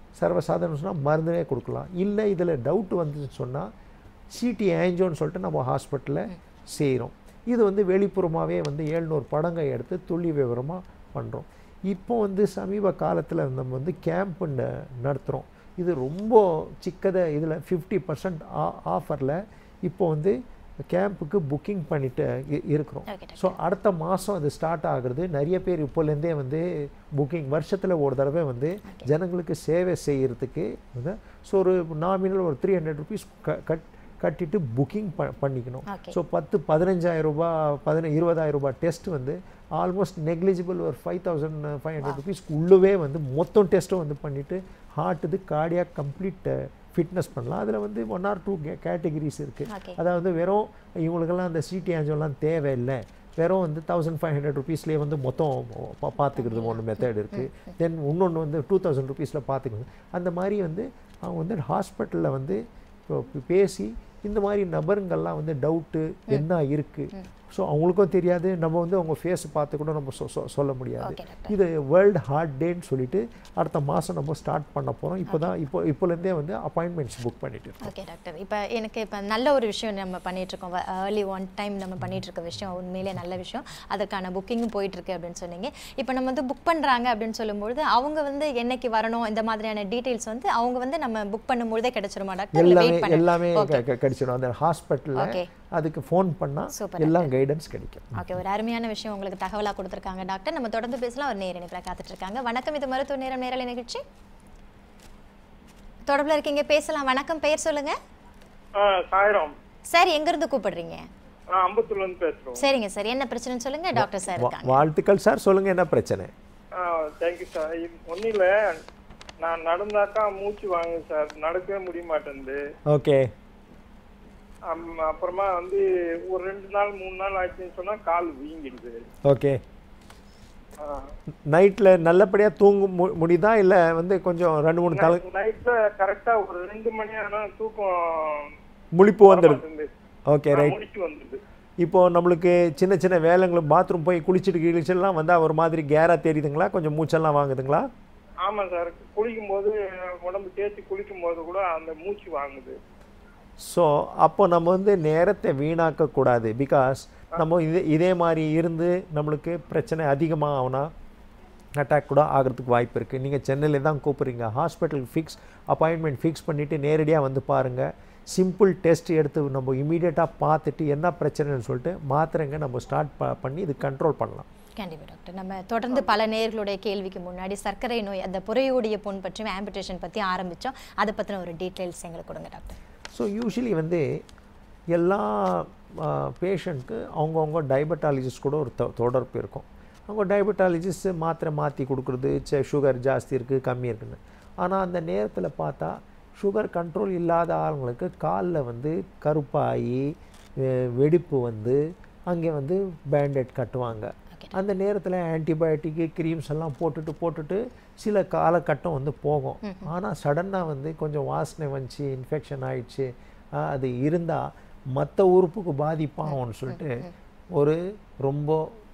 சர்வசாதாரணம் சொன்னால் மருந்தே கொடுக்கலாம். இல்லை இதில் டவுட் வந்துன்னு சொன்னால் சிடி ஆஞ்சியோன்னு சொல்லிட்டு நம்ம ஹாஸ்பிட்டலில் செய்கிறோம். இது வந்து வெளிப்புறமாகவே வந்து 700 படங்க எடுத்து துள்ளி விவரமாக பண்ணுறோம். இப்போ வந்து சமீப காலத்தில் நம்ம வந்து கேம்ப் நடத்துகிறோம். இது ரொம்ப சிக்கதை இதில் 50% ஆஃபரில் இப்போ வந்து கேம்புக்கு புக்கிங் பண்ணிட்டு இருக்கிறோம். ஸோ அடுத்த மாதம் அது ஸ்டார்ட் ஆகுறது. நிறைய பேர் இப்போலேருந்தே வந்து புக்கிங் வருஷத்தில் ஒரு தடவை வந்து ஜனங்களுக்கு சேவை செய்கிறதுக்கு வந்து ஸோ ஒரு நாமினல் ஒரு 300 rupees கட்டிட்டு புக்கிங் பண்ணிக்கணும். ஸோ 10-15,000 ரூபாய் 20,000 ரூபாய் டெஸ்ட் வந்து ஆல்மோஸ்ட் நெக்லிஜிபிள் ஒரு 5,500 rupeesக்கு உள்ளவே வந்து மொத்தம் டெஸ்ட்டும் வந்து பண்ணிவிட்டு ஹார்ட் இது கார்டியாக் கம்ப்ளீட் ஃபிட்னஸ் பண்ணலாம். அதில் வந்து 1 or 2 கேட்டகிரிஸ் இருக்குது. அதாவது வெறும் இவங்களுக்கெல்லாம் அந்த சிடி ஆஞ்சியோலாம் தேவையில்லை, வெறும் வந்து 1,500 rupeesலேயே வந்து மொத்தம் பார்த்துக்கிறது ஒன்று மெத்தட் இருக்குது. தென் இன்னொன்று வந்து 2,000 rupeesல பார்த்துக்கணும். அந்த மாதிரி வந்து அவங்க வந்து ஹாஸ்பிட்டலில் வந்து பேசி இந்த மாதிரி நபருங்கள்லாம் வந்து டவுட்டு என்ன இருக்குது ஸோ அவங்களுக்கும் தெரியாது, நம்ம வந்து அவங்க ஃபேஸ் பார்த்து கூட நம்ம சொல்ல முடியாது. இது வேர்ல்டு ஹார்ட் டேன்னு சொல்லிட்டு அடுத்த மாதம் நம்ம ஸ்டார்ட் பண்ண போகிறோம். இப்போலேருந்தே வந்து அப்பாயின்மெண்ட்ஸ் புக் பண்ணிட்டு இருக்கோம். ஓகே டாக்டர், இப்போ நல்ல ஒரு விஷயம் நம்ம பண்ணிகிட்ருக்கோம். ஏர்லி ஒன் டைம் நம்ம பண்ணிகிட்ருக்க விஷயம் உண்மையிலே நல்ல விஷயம். அதற்கான புக்கிங்கும் போயிட்டுருக்கு அப்படின்னு சொன்னீங்க. இப்போ நம்ம வந்து புக் பண்ணுறாங்க அப்படின்னு சொல்லும்போது அவங்க வந்து என்னைக்கு வரணும் இந்த மாதிரியான டீட்டெயில்ஸ் வந்து அவங்க வந்து நம்ம புக் பண்ணும்போதே கிடைச்சிருமா டாக்டர்? எல்லாமே கிடைச்சிடும். அந்த ஹாஸ்பிட்டலில் அதுக்கு ஃபோன் பண்ணால் எல்லாம் கைடன்ஸ் கிடைக்கும். ஓகே, ஒரு அருமையான விஷயம் உங்களுக்கு தகவலாக கொடுத்துருக்காங்க டாக்டர். நம்ம தொடர்ந்து பேசலாம். ஒரு நேரடியாக காத்துட்டு இருக்காங்க. வணக்கம், இது மருத்துவ நேரம் நேரலை நிகழ்ச்சி. தொடர்பில் இருக்கீங்க, பேசலாம். வணக்கம், பெயர் சொல்லுங்க. சாய்ராம் சார், எங்க இருந்து கூப்பிடுறீங்க? அம்பத்தூர்ல இருந்து பேசுறோம். சரிங்க சார், என்ன பிரச்சனைன்னு சொல்லுங்க. டாக்டர் சார் இருக்காங்க. வாழ்த்துக்கள் சார், சொல்லுங்க என்ன பிரச்சனை? Thank you sir. ஒன்றும் இல்லை, நான் நடந்தாக்கா மூச்சு வாங்குது சார், நடக்கவே முடிய மாட்டேங்குது. ஓகே. அப்புறமா வந்து ஒரு 2 நாள் 3 நாள் ஆச்சுன்னு சொன்னா கால் வீங்கிடுது. ஓகே. நைட்ல நல்லபடியா தூங்க முடியுதா இல்ல வந்து கொஞ்சம் 2-3 தலை? நைட்ல கரெக்டா ஒரு 2 மணி ஆனா தூக்கம் முழிப்பு வந்துடுது. Okay, right. முழிப்பு வந்துடுது. இப்போ நம்மளுக்கு சின்ன சின்ன வேலைங்களுக்கு பாத்ரூம் போய் குளிச்சுட்டு கிழிச்செல்லாம் வந்தால் ஒரு மாதிரி கேரா தெரியுதுங்களா? கொஞ்சம் மூச்செல்லாம் வாங்குதுங்களா? ஆமாம் சார், குளிக்கும் போது உடம்பு தேய்ச்சி குளிக்கும் போது கூட அந்த மூச்சு வாங்குது. ஸோ அப்போ நம்ம வந்து நேரத்தை வீணாக்கக்கூடாது. பிகாஸ் நம்ம இதே மாதிரி இருந்து நம்மளுக்கு பிரச்சனை அதிகமாக ஆகுனா அட்டாக் கூட ஆகிறதுக்கு வாய்ப்பு இருக்குது. நீங்கள் சென்னையில் தான் கூப்பிட்றீங்க, ஹாஸ்பிட்டலுக்கு அப்பாயின்மெண்ட் ஃபிக்ஸ் பண்ணிவிட்டு நேரடியாக வந்து பாருங்கள். சிம்பிள் டெஸ்ட் எடுத்து நம்ம இமீடியட்டாக பார்த்துட்டு என்ன பிரச்சனைன்னு சொல்லிட்டு மாத்திரைங்க நம்ம ஸ்டார்ட் பண்ணி இது கண்ட்ரோல் பண்ணலாம். கண்டிப்பாக டாக்டர். நம்ம தொடர்ந்து பல நேயர்களுடைய கேள்விக்கு முன்னாடி சர்க்கரை நோய், அந்த புரையோடிய புண் பற்றியும் ஆம்புடேஷன் பற்றி ஆரம்பித்தோம். அதை பற்றின ஒரு டீட்டெயில்ஸ் எங்களுக்கு கொடுங்க டாக்டர். ஸோ யூஸ்வலி வந்து எல்லா பேஷண்ட்க்கு அவங்கவுங்க டயபெட்டாலஜிஸ்ட் கூட ஒரு தொடர்பு இருக்கும். அவங்க டயபெட்டாலஜிஸ்ட் மாத்திரை மாற்றி கொடுக்குறது, சுகர் ஜாஸ்தி இருக்குது கம்மி இருக்குன்னு. ஆனால் அந்த நேரத்தில் பார்த்தா சுகர் கண்ட்ரோல் இல்லாத ஆளுங்களுக்கு காலில் வந்து கருப்பாகி வெடிப்பு வந்து அங்கே வந்து பேண்டேட் கட்டுவாங்க. அந்த நேரத்தில் ஆன்டிபயோட்டிக்கு க்ரீம்ஸ் எல்லாம் போட்டுட்டு சில காலகட்டம் வந்து போகும். ஆனால் சடனாக வந்து கொஞ்சம் வாசனை வந்துச்சு, இன்ஃபெக்ஷன் ஆயிடுச்சு, அது இருந்தால் மற்ற உறுப்புக்கு பாதிப்பாகும்னு சொல்லிட்டு ஒரு ரொம்ப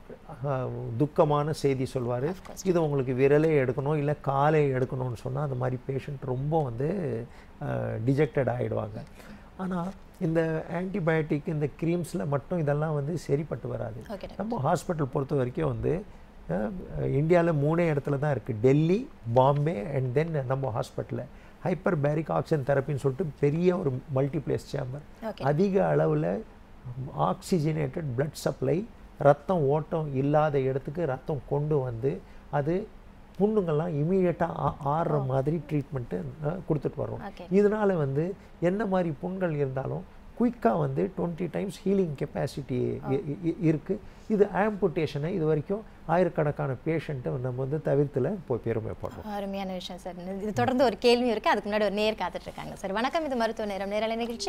துக்கமான செய்தி சொல்வார். இது உங்களுக்கு விரலே எடுக்கணும் இல்லை காலை எடுக்கணும்னு சொன்னால் அந்த மாதிரி பேஷண்ட் ரொம்ப வந்து டிஜெக்டட் ஆகிடுவாங்க. ஆனால் இந்த ஆன்டிபயோட்டிக் இந்த க்ரீம்ஸில் மட்டும் இதெல்லாம் வந்து சரிப்பட்டு வராது. நம்ம ஹாஸ்பிட்டல் பொறுத்த வரைக்கும் வந்து இந்தியாவில் 3 இடத்துல தான் இருக்குது, டெல்லி, பாம்பே அண்ட் தென் நம்ம ஹாஸ்பிட்டலில் ஹைப்பர் பேரிக் ஆக்சிஜன் தெரப்பின்னு சொல்லிட்டு பெரிய ஒரு மல்டிப்ளேஸ் சேம்பர், அதிக அளவில் ஆக்சிஜனேட்டட் பிளட் சப்ளை, ரத்தம் ஓட்டம் இல்லாத இடத்துக்கு ரத்தம் கொண்டு வந்து அது புண்ணுங்கள்லாம் இமீடியட்டாக ஆடுற மாதிரி ட்ரீட்மெண்ட்டு கொடுத்துட்டு வரோம். இதனால் வந்து என்ன மாதிரி புண்கள் இருந்தாலும் குயிக்காக வந்து 20 times ஹீலிங் கெப்பாசிட்டி இருக்குது. இது ஆம்புடேஷனை இது வரைக்கும் ஆயிரக்கணக்கான பேஷண்ட்டை நம்ம வந்து தவிர்த்துல போய் பெருமைப்படுறோம். அருமையான விஷயம் சார். இது தொடர்ந்து ஒரு கேள்வி இருக்குது, அதுக்கு முன்னாடி ஒரு நேர் காத்துட்டு இருக்காங்க சார். வணக்கம், இது மருத்துவ நேரம் நேரலை நிகழ்ச்சி.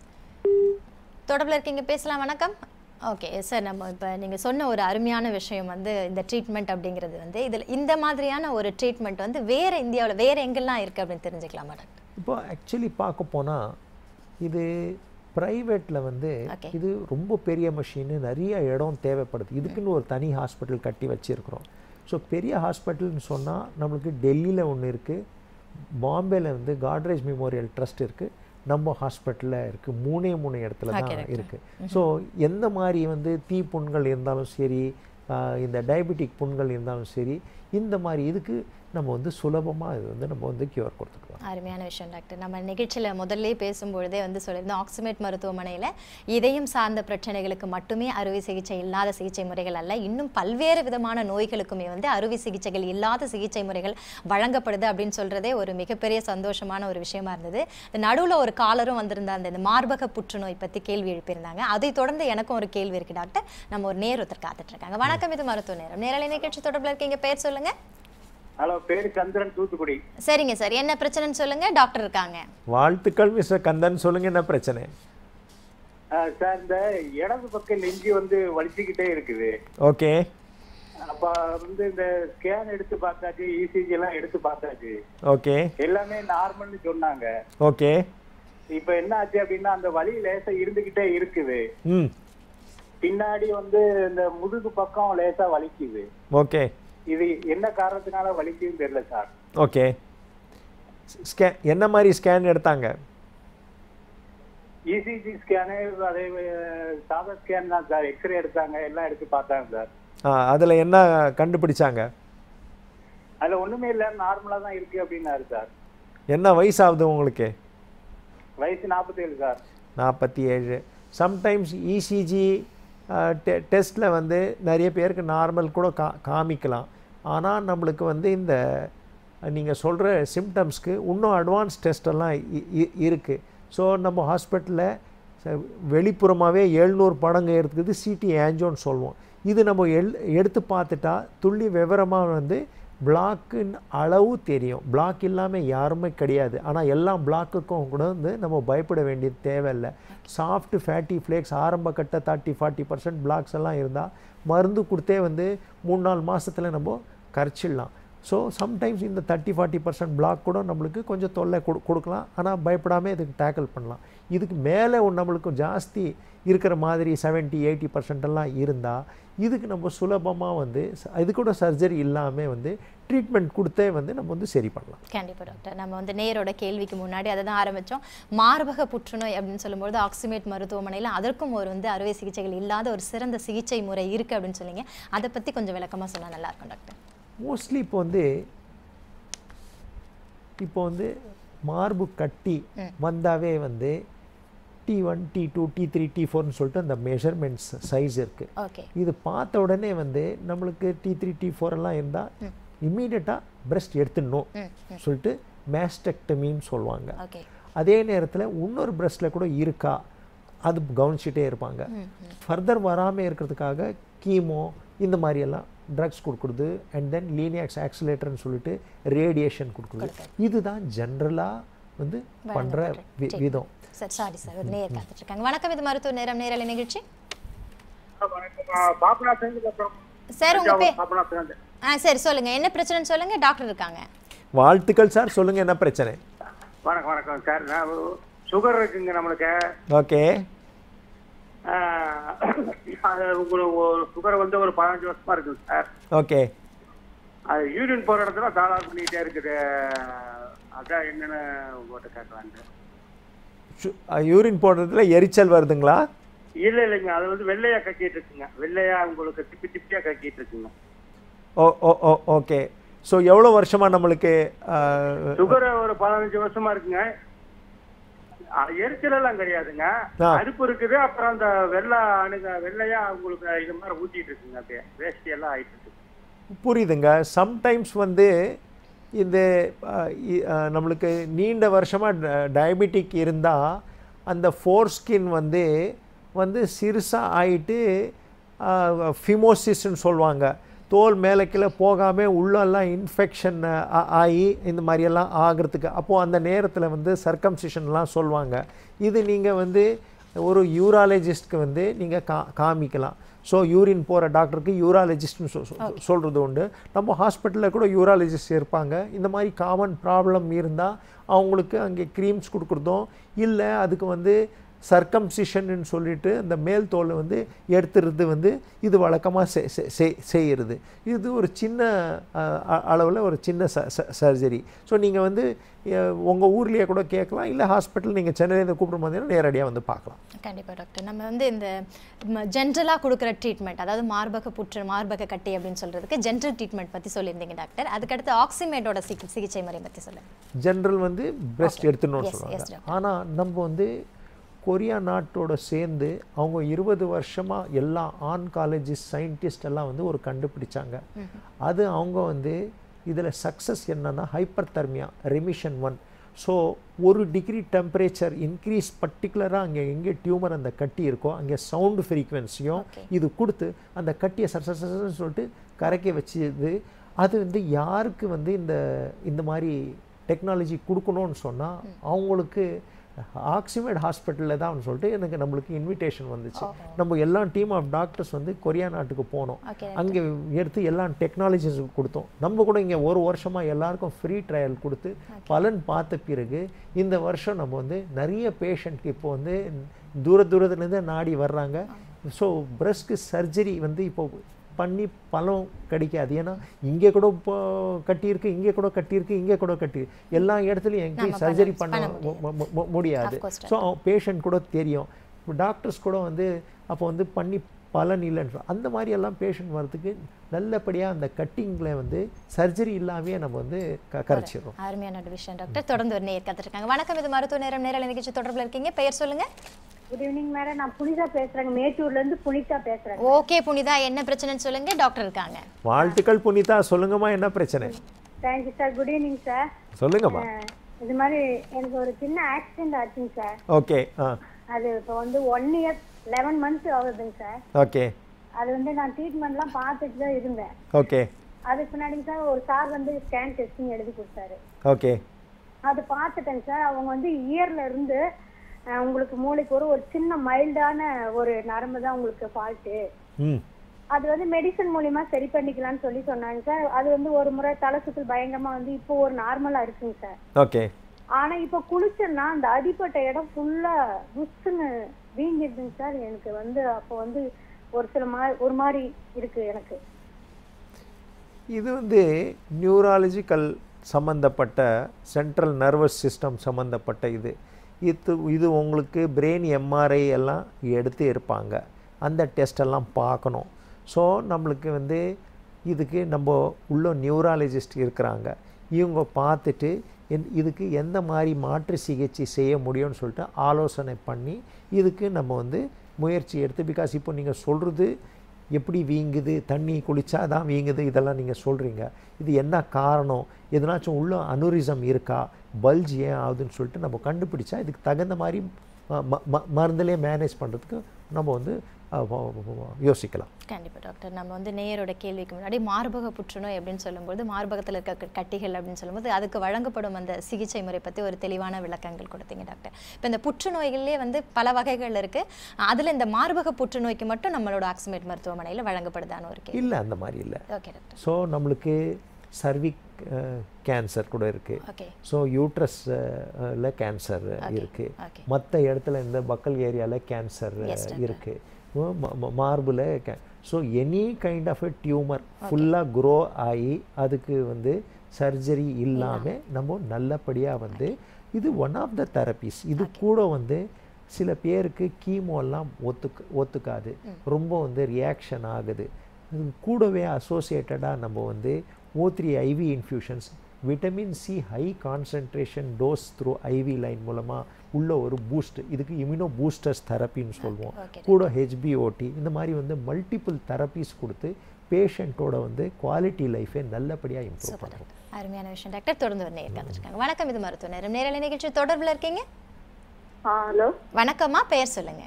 தொடர்பில் இருக்கீங்க, பேசலாம். வணக்கம். ஓகே சார், நம்ம இப்போ நீங்கள் சொன்ன ஒரு அருமையான விஷயம் வந்து இந்த ட்ரீட்மெண்ட் அப்படிங்கிறது வந்து இதில் இந்த மாதிரியான ஒரு ட்ரீட்மெண்ட் வந்து வேறு இந்தியாவில் வேறு எங்கெல்லாம் இருக்குது அப்படின்னு தெரிஞ்சுக்கலாமா டாக்டர்? இப்போ ஆக்சுவலி பார்க்க போனால் இது ப்ரைவேட்டில் வந்து இது ரொம்ப பெரிய மிஷின்னு நிறைய இடம் தேவைப்படுது. இதுக்குன்னு ஒரு தனி ஹாஸ்பிட்டல் கட்டி வச்சுருக்குறோம். ஸோ பெரிய ஹாஸ்பிட்டல்னு சொன்னால் நம்மளுக்கு டெல்லியில் ஒன்று இருக்குது, பாம்பேயில் வந்து காட்ரேஜ் மெமோரியல் ட்ரஸ்ட் இருக்குது, நம்ம ஹாஸ்பிட்டலில் இருக்குது, 3 இடத்துல தான் இருக்குது. ஸோ எந்த மாதிரி வந்து தீப்புண்கள் இருந்தாலும் சரி, இந்த டயபெட்டிக் புண்கள் இருந்தாலும் சரி, இந்த மாதிரி இதுக்கு நம்ம வந்து சுலபமாக இது வந்து நம்ம வந்து கியூர் கொடுத்துக்கலாம். அருமையான விஷயம் டாக்டர். நம்ம நிகழ்ச்சியில் முதல்ல பேசும்பொழுதே வந்து சொல்லியிருந்தோம், ஆக்சிமேட் மருத்துவமனையில் இதயம் சார்ந்த பிரச்சனைகளுக்கு மட்டுமே அறுவை சிகிச்சை இல்லாத சிகிச்சை முறைகள் அல்ல, இன்னும் பல்வேறு விதமான நோய்களுக்குமே வந்து அறுவை சிகிச்சைகள் இல்லாத சிகிச்சை முறைகள் வழங்கப்படுது அப்படின்னு சொல்கிறதே ஒரு மிகப்பெரிய சந்தோஷமான ஒரு விஷயமா இருந்தது. நடுவில் ஒரு காலரும் வந்திருந்தாங்க, இந்த மார்பக புற்றுநோய் பற்றி கேள்வி எழுப்பியிருந்தாங்க. அதை தொடர்ந்து எனக்கும் ஒரு கேள்வி இருக்குது டாக்டர். நம்ம ஒரு நேரத்தில் காத்துட்ருக்காங்க. வணக்கம், இது மருத்துவ நேரம். நேரலை நிகழ்ச்சி தொடர்பில் இருக்கீங்க, பேர் சொல்லுங்க. ஹலோ, பேரு கந்தன், தூத்துக்குடி. சரிங்க சார், என்ன பிரச்சனைன்னு சொல்லுங்க, டாக்டர் இருக்காங்க. வாழ்த்துக்கள் மிஸ்டர் கந்தன், சொல்லுங்க என்ன பிரச்சனை? சார், இந்த இடது பக்கம் நெஞ்சு வந்து வலிச்சுக்கிட்டே இருக்குது. ஓகே. அப்ப வந்து இந்த ஸ்கேன் எடுத்து பார்த்தாச்சு, இசிஜி எல்லாம் எடுத்து பார்த்தாச்சு. ஓகே. எல்லாமே நார்மல்னு சொன்னாங்க. ஓகே. இப்ப என்ன ஆச்சு அப்படின்னா அந்த வலி லேசா இருந்துகிட்டே இருக்குது. பின்னாடி வந்து இந்த முதுகு பக்கம் லேசா வலிக்குது. ஓகே. இது என்ன காரணத்தினால வலிக்குதுன்னு தெரியல சார். ஓகே. ஸ்கேன் என்ன மாதிரி ஸ்கேன் எடுத்தாங்க? இசிஜி ஸ்கேனு, அதே சாதா ஸ்கேன் தான் சார். எக்ஸ்ரே எடுத்தாங்க, எல்லாம் எடுத்து பார்த்தாங்க சார். அதுல என்ன கண்டுபிடிச்சாங்க? அதுல ஒண்ணுமே இல்ல, நார்மலா தான் இருக்கு அப்படின்னாரு சார். என்ன வயசு ஆகுது உங்களுக்கு? வயசு 47 சார். 47. சம்டைம்ஸ் இசிஜி டெஸ்ட்டில் வந்து நிறைய பேருக்கு நார்மல் கூட காமிக்கலாம். ஆனால் நம்மளுக்கு வந்து இந்த நீங்கள் சொல்கிற சிம்டம்ஸ்க்கு இன்னும் அட்வான்ஸ் டெஸ்டெல்லாம் இருக்குது. ஸோ நம்ம ஹாஸ்பிட்டலில் வெளிப்புறமாகவே 700 படங்க இருக்குது, சிடி ஆன்ஜோன்னு சொல்லுவோம். இது நம்ம எடுத்து பார்த்துட்டா துள்ளி விவரமாக வந்து பிளாக்குன்னு அளவு தெரியும். பிளாக் இல்லாமல் யாருமே கிடையாது. ஆனால் எல்லா பிளாக்குக்கும் கூட வந்து நம்ம பயப்பட வேண்டியது தேவையில்லை. சாஃப்ட் ஃபேட்டி ஃப்ளேக்ஸ் ஆரம்ப கட்ட 30-40% பிளாக்ஸ் எல்லாம் இருந்தால் மருந்து கொடுத்தே வந்து 3-4 மாதத்தில் நம்ம கரைச்சிடலாம். ஸோ சம்டைம்ஸ் இந்த 30-40% பிளாக் கூட நம்மளுக்கு கொஞ்சம் தொல்லை கொடுக்கலாம். ஆனால் பயப்படாமல் இதுக்கு டேக்கிள் பண்ணலாம். இதுக்கு மேலே நம்மளுக்கு ஜாஸ்தி இருக்கிற மாதிரி 70-80% எல்லாம் இருந்தால் இதுக்கு நம்ம சுலபமாக வந்து இது கூட சர்ஜரி இல்லாமல் வந்து ட்ரீட்மெண்ட் கொடுத்தே வந்து நம்ம வந்து சரி பண்ணலாம். கண்டிப்பாக டாக்டர். நம்ம வந்து நேரோட கேள்விக்கு முன்னாடி அதை தான் ஆரம்பித்தோம். மார்பக புற்றுநோய் அப்படின்னு சொல்லும்போது ஆக்சிமேட் மருத்துவமனையில் அதற்கும் ஒரு வந்து அறுவை சிகிச்சைகள் இல்லாத ஒரு சிறந்த சிகிச்சை முறை இருக்குது அப்படின்னு சொன்னீங்க. அதை பற்றி கொஞ்சம் விளக்கமாக சொன்னால் நல்லாயிருக்கும் டாக்டர். மோஸ்ட்லி இப்போ வந்து மார்பு கட்டி வந்தாவே வந்து T1, T2, T3, T4ன்னு சொல்லிட்டு அந்த மெஷர்மெண்ட்ஸ் சைஸ் இருக்குது. இது பார்த்த உடனே வந்து நம்மளுக்கு T3, T4 எல்லாம் இருந்தால் இம்மீடியட்டாக பிரெஸ்ட் எடுத்துடணும் சொல்லிட்டு மேஸ்டெக்டமின்னு சொல்லுவாங்க. அதே நேரத்தில் இன்னொரு பிரெஸ்ட்டில் கூட இருக்கா அது கவனிச்சுட்டே இருப்பாங்க. ஃபர்தர் வராமல் இருக்கிறதுக்காக கீமோ இந்த மாதிரியெல்லாம் ட்ரக்ஸ் கொடுக்குறது, அண்ட் தென் லீனியாக்ஸ் ஆக்சிலேட்டர்னு சொல்லிட்டு ரேடியேஷன் கொடுக்குறது. இதுதான் ஜென்ரலாக வந்து பண்ணுற விதம். சார் சாரி சார், ஒரு நேர் காத்துட்டு இருக்காங்க. வணக்கம், இது மருத்துவ நேரம் நேரலை நிகழ்ச்சி. சார் உங்க பேர்? சரி சொல்லுங்க, என்ன பிரச்சனைன்னு சொல்லுங்க, டாக்டர் இருக்காங்க. வாழ்த்துக்கள் சார், சொல்லுங்க என்ன பிரச்சனை? வணக்கம் வணக்கம் சார். சுகர் இருக்குங்க நம்மளுக்கு. ஓகே. உங்களுக்கு சுகர் வந்து ஒரு 15 வருஷமா இருக்குது சார். ஓகே. அது யூரின் போகிற இடத்துல தாளா பண்ணிக்கிட்டே இருக்குது. அதான் என்னென்னு உங்கள்கிட்ட கேட்கலான்ட்டு. யூரின் போடுறதுல எரிச்சல் வருதுங்களா? இல்லை இல்லைங்க, அது வந்து வெள்ளையாக கக்கிட்டு இருக்குங்க. வெள்ளையாக உங்களுக்கு திப்பி திப்பியாக கக்கிட்டு இருக்குங்க. ஓகே. ஸோ எவ்வளோ வருஷமாக நம்மளுக்கு சுகர்? ஒரு 15 வருஷமா இருக்குங்க. எரிச்சல் எல்லாம் கிடையாதுங்க, அரிப்பு இருக்குது. அப்புறம் அந்த வெள்ளையா உங்களுக்கு இது மாதிரி ஊற்றிட்டு இருக்குங்க. அப்படியே வேஷ்டி எல்லாம் ஆயிட்டு இருக்கு. புரியுதுங்க. சம்டைம்ஸ் வந்து இந்த நம்மளுக்கு நீண்ட வருஷமாக டயபெட்டிக் இருந்தால் அந்த ஃபோர்ஸ்கின் வந்து சிறுசாக ஆகிட்டு ஃபிமோசிஸ்ன்னு சொல்லுவாங்க. தோல் மேலே கீழே போகாமல் உள்ளெல்லாம் இன்ஃபெக்ஷன் ஆகி இந்த மாதிரியெல்லாம் ஆகிறதுக்கு அப்போது அந்த நேரத்தில் வந்து சர்க்கம்சிஷன்லாம் சொல்லுவாங்க. இது நீங்கள் வந்து ஒரு யூராலஜிஸ்ட்க்கு வந்து நீங்கள் காமிக்கலாம். ஸோ யூரின் போகிற டாக்டருக்கு யூராலஜிஸ்ட்னு சொல்கிறது உண்டு. நம்ம ஹாஸ்பிட்டலில் கூட யூராலஜிஸ்ட் இருப்பாங்க. இந்த மாதிரி காமன் ப்ராப்ளம் இருந்தால் அவங்களுக்கு அங்கே க்ரீம்ஸ் கொடுக்குறதும் இல்லை, அதுக்கு வந்து சர்க்கம்சிஷன்னு சொல்லிட்டு அந்த மேல் தோலை வந்து எடுத்துறது வந்து இது வழக்கமாக செய்கிறது. இது ஒரு சின்ன அளவில் ஒரு சின்ன சர்ஜரி. ஸோ நீங்கள் வந்து உங்கள் ஊர்லேயே கூட கேட்கலாம், இல்லை ஹாஸ்பிட்டல் நீங்கள் சென்னையிலேருந்து கூப்பிடும் போதீங்கன்னா நேரடியாக வந்து பார்க்கலாம். கண்டிப்பாக டாக்டர். நம்ம வந்து இந்த ஜென்ரலாக கொடுக்குற ட்ரீட்மெண்ட், அதாவது மார்பக புற்று, மார்பக கட்டி அப்படின்னு சொல்கிறதுக்கு ஜென்ரல் ட்ரீட்மெண்ட் பற்றி சொல்லியிருந்தீங்க டாக்டர். அதுக்கடுத்து ஆக்சிமேட்டோட சிகிச்சை முறை பற்றி சொல்லுங்கள். ஜென்ரல் வந்து பெஸ்ட் எடுத்துடணும்னு சொல்லுவாங்க. ஆனால் நம்ம வந்து கொரியா நாட்டோட சேர்ந்து அவங்க 20 வருஷமாக எல்லா ஆன்காலஜிஸ்ட் சயின்டிஸ்ட் எல்லாம் வந்து ஒரு கண்டுபிடிச்சாங்க. அது அவங்க வந்து இதில் சக்ஸஸ் என்னன்னா hyperthermia remission 1. So 1 degree temperature increase, பர்டிகுலராக அங்கே எங்கே டியூமர் அந்த கட்டி இருக்கோ அங்கே சவுண்டு ஃப்ரீக்வன்சியும் இது கொடுத்து அந்த கட்டியை சர்சன்னு சொல்லிட்டு கரைக்க வச்சுது. அது வந்து யாருக்கு வந்து இந்த மாதிரி டெக்னாலஜி கொடுக்கணும்னு சொன்னால் அவங்களுக்கு ஆக்சிமேட் ஹாஸ்பிட்டலில் தான் சொல்லிட்டு நம்மளுக்கு இன்விடேஷன் வந்துச்சு. நம்ம எல்லா டீம் ஆஃப் டாக்டர்ஸ் வந்து கொரியா நாட்டுக்கு போனோம். அங்கே எடுத்து எல்லா டெக்னாலஜிஸ் கொடுத்தோம். நம்ம கூட இங்கே 1 வருஷமாக எல்லாருக்கும் ஃப்ரீ ட்ரையல் கொடுத்து பலன் பார்த்த பிறகு இந்த வருஷம் நம்ம வந்து நிறைய பேஷண்ட்க்கு இப்போ வந்து தூரத்துலேருந்து நாடி வர்றாங்க. ஸோ பிரஸ்ட்க்கு சர்ஜரி வந்து இப்போ பண்ணி பலம் கிடைக்காது. ஏன்னா இங்கே கூட இப்போ கட்டியிருக்கு, இங்கே கூட கட்டியிருக்கு, இங்கே கூட கட்டியிருக்கு, எல்லா இடத்துலையும் எங்கேயும் சர்ஜரி பண்ண முடியாது. ஸோ பேஷண்ட் கூட தெரியும், டாக்டர்ஸ் கூட வந்து அப்போ வந்து பண்ணி பலன் இல்லைன்னு அந்த மாதிரி எல்லாம் பேஷண்ட் வரதுக்கு நல்லபடியாக அந்த கட்டிங்கில் வந்து சர்ஜரி இல்லாமே நம்ம வந்து கரைச்சிடுறோம். அருமையான விஷயம் டாக்டர். தொடர்ந்து ஒரு நேயர் காத்திருக்காங்க. வணக்கம், இது மருத்துவ நேரம் நேரலை நிகழ்ச்சி தொடர்பில் இருக்கீங்க. பெயர் சொல்லுங்க. குட் ஈவினிங் மேடம், நான் புனிதா பேசுறேன். மேட்டூர்ல இருந்து புனிதா பேசுறேன். ஓகே புனிதா, என்ன பிரச்சனைன்னு சொல்லுங்க, டாக்டர் இருக்காங்க. வாழ்த்துக்கள் புனிதா, சொல்லுங்கம்மா என்ன பிரச்சனை? Thank you sir. Good evening sir. சொல்லுங்கம்மா. இது மாதிரி எனக்கு ஒரு சின்ன ஆக்சிடென்ட் ஆச்சுங்க சார். ஓகே. அது இப்போ வந்து 1 இயர் 11 மந்த்ஸ் ஆகுதுங்க சார். ஓகே. அது வந்து நான் ட்ரீட்மெண்ட்லாம் பார்த்துட்டு தான் இருந்தேன். ஓகே. அதுக்கு முன்னாடிங்க சார் ஒரு சார் வந்து ஸ்கேன் டெஸ்டிங் எழுதி கொடுத்தாரு. ஓகே. அது பார்த்துட்டேங்க சார். அவங்க வந்து இயர்ல இருந்து உங்களுக்கு மூளைக்கு ஒரு சின்ன மைல்டான ஒரு நரம்பு தான் உங்களுக்கு ஃபால்ட்டு, அது வந்து மெடிசன் மூலியமா சரி பண்ணிக்கலாம்னு சொல்லி சொன்னாங்க சார். அது வந்து ஒரு முறை தலை சுத்தல் பயங்கரமா வந்து இப்போ ஒரு நார்மலா இருக்குங்க சார். ஓகே. ஆனா இப்ப குளிச்சேன்னா அந்த அடிப்பட்ட இடம் ஃபுல்லா புஷ்ன்னு வீங்கிடுதுங்க சார். எனக்கு வந்து அப்போ வந்து ஒரு மாதிரி இருக்கு எனக்கு. இது வந்து நியூராலஜிக்கல் சம்மந்தப்பட்ட சென்ட்ரல் நர்வஸ் சிஸ்டம் சம்மந்தப்பட்ட இது உங்களுக்கு பிரெயின் எம்ஆர்ஐ எல்லாம் எடுத்து இருப்பாங்க. அந்த டெஸ்டெல்லாம் பார்க்கணும். ஸோ நம்மளுக்கு வந்து இதுக்கு நம்ம உள்ள நியூராலஜிஸ்ட் இருக்கிறாங்க. இவங்க பார்த்துட்டு இதுக்கு எந்த மாதிரி மாற்று சிகிச்சை செய்ய முடியும்னு சொல்லிட்டு ஆலோசனை பண்ணி இதுக்கு நம்ம வந்து முயற்சி எடுத்து, பிகாஸ் இப்போ நீங்கள் சொல்கிறது எப்படி வீங்குது, தண்ணி குளிச்சா தான் வீங்குது, இதெல்லாம் நீங்கள் சொல்கிறீங்க. இது என்ன காரணம், எதனாச்சும் உள்ள அனுரிசம் இருக்கா, பல்ஜ் ஏன் ஆகுதுன்னு சொல்லிட்டு நம்ம கண்டுபிடிச்சா இதுக்கு தகுந்த மாதிரி மருந்துலேயே மேனேஜ் பண்ணுறதுக்கு நம்ம வந்து யோசிக்கலாம். கண்டிப்பாக டாக்டர். நம்ம வந்து நேயரோட கேள்விக்கு முன்னாடி மார்பக புற்றுநோய் அப்படின்னு சொல்லும்போது, மார்பகத்தில் இருக்க கட்டிகள் அப்படின்னு சொல்லும்போது அதுக்கு வழங்கப்படும் அந்த சிகிச்சை முறை பற்றி ஒரு தெளிவான விளக்கங்கள் கொடுத்தீங்க டாக்டர். இப்போ இந்த புற்றுநோய்களே வந்து பல வகைகள் இருக்குது. அதில் இந்த மார்பக புற்றுநோய்க்கு மட்டும் நம்மளோட ஆக்சிமேட் மருத்துவமனையில் வழங்கப்படுதான்னு ஒரு கேள்வி. இல்லை, அந்த மாதிரி இல்லை. Okay doctor. ஸோ நம்மளுக்கு சர்விக் கேன்சர் கூட இருக்குது. ஸோ யூட்ரஸில் கேன்சர் இருக்குது. மற்ற இடத்துல இந்த பக்கல் ஏரியாவில் கேன்சர் இருக்குது. மார்பில் so any kind of a tumour ஃபுல்லாக க்ரோ ஆகி அதுக்கு வந்து சர்ஜரி இல்லாமல் நம்ம நல்லபடியாக வந்து இது ஒன் ஆஃப் த தெரப்பீஸ். இது கூட வந்து சில பேருக்கு கீமோலாம் ஒத்துக்காது, ரொம்ப வந்து ரியாக்ஷன் ஆகுது. இது கூடவே அசோசியேட்டடாக நம்ம வந்து O3 IV infusions, vitamin C high concentration dose through IV line மூலமாக உள்ள ஒரு பூஸ்ட், இதுக்கு இம்யூனோ பூஸ்டர்ஸ் தெரப்பின்னு சொல்லுவோம். கூட HBOT, இந்த மாதிரி வந்து மல்டிபிள் தெரப்பீஸ் கொடுத்து பேஷண்ட்டோட வந்து குவாலிட்டி லைஃபை நல்லபடியாக இம்ப்ரூவ் பண்ணுறோம். அருமையான விஷயம் டாக்டர். தொடர்ந்து ஒரு நேயர் காத்திருக்காங்க. வணக்கம், இது மருத்துவ நேரம் நேரலை நிகழ்ச்சி தொடர்பில் இருக்கீங்க. ஹலோ வணக்கம்மா, பெயர் சொல்லுங்க.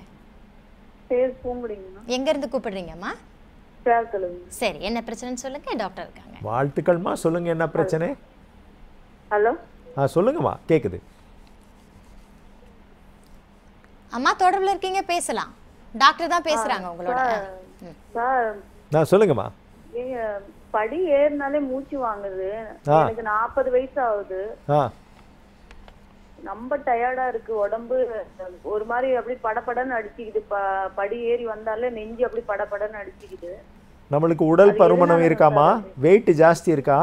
பேர் பூங்குடிங்கம்மா. எங்கேருந்து கூப்பிடுறீங்கம்மா? சரி, என்ன பிரச்சனைன்னு சொல்லுங்க, டாக்டர் இருக்காங்க. வாழ்த்துக்கள்மா, சொல்லுங்க என்ன பிரச்சனை? ஹலோ. சொல்லுங்கம்மா, கேக்குது. அம்மா தொடர்பில் இருக்கீங்க, பேசலாம். டாக்டர் தான் பேசுறாங்க உங்களோட. சொல்லுங்கம்மா. படி ஏறினாலே மூச்சு வாங்குது. எனக்கு 40 வயசு ஆகுது. ரொம்ப டயர்டா இருக்கு உடம்பு, ஒரு மாதிரி அப்படி படபடன்னு அடிச்சுக்குது. படி ஏறி வந்தாலே நெஞ்சு அப்படி படபடன்னு அடிச்சுக்குது. நம்மளுக்கு உடல் பருமனம் இருக்காமா? வெயிட் ஜாஸ்தி இருக்கா?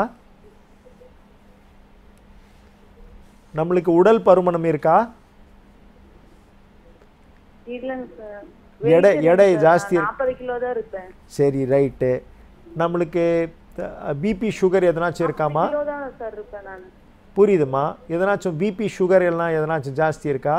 நம்மளுக்கு உடல் பருமனம் இருக்கா? இல்லைங்க சார். எடை ஜாஸ்தி 40 கிலோ தான் இருப்பேன். சரி, ரைட்டு. நம்மளுக்கு பிபி சுகர் எதனாச்சும் இருக்காமா? கிலோ தான் சார் இருப்பேன் நான். புரியுதுமா? எதனாச்சும் பிபி சுகர் எல்லாம் எதனாச்சும் ஜாஸ்தி இருக்கா?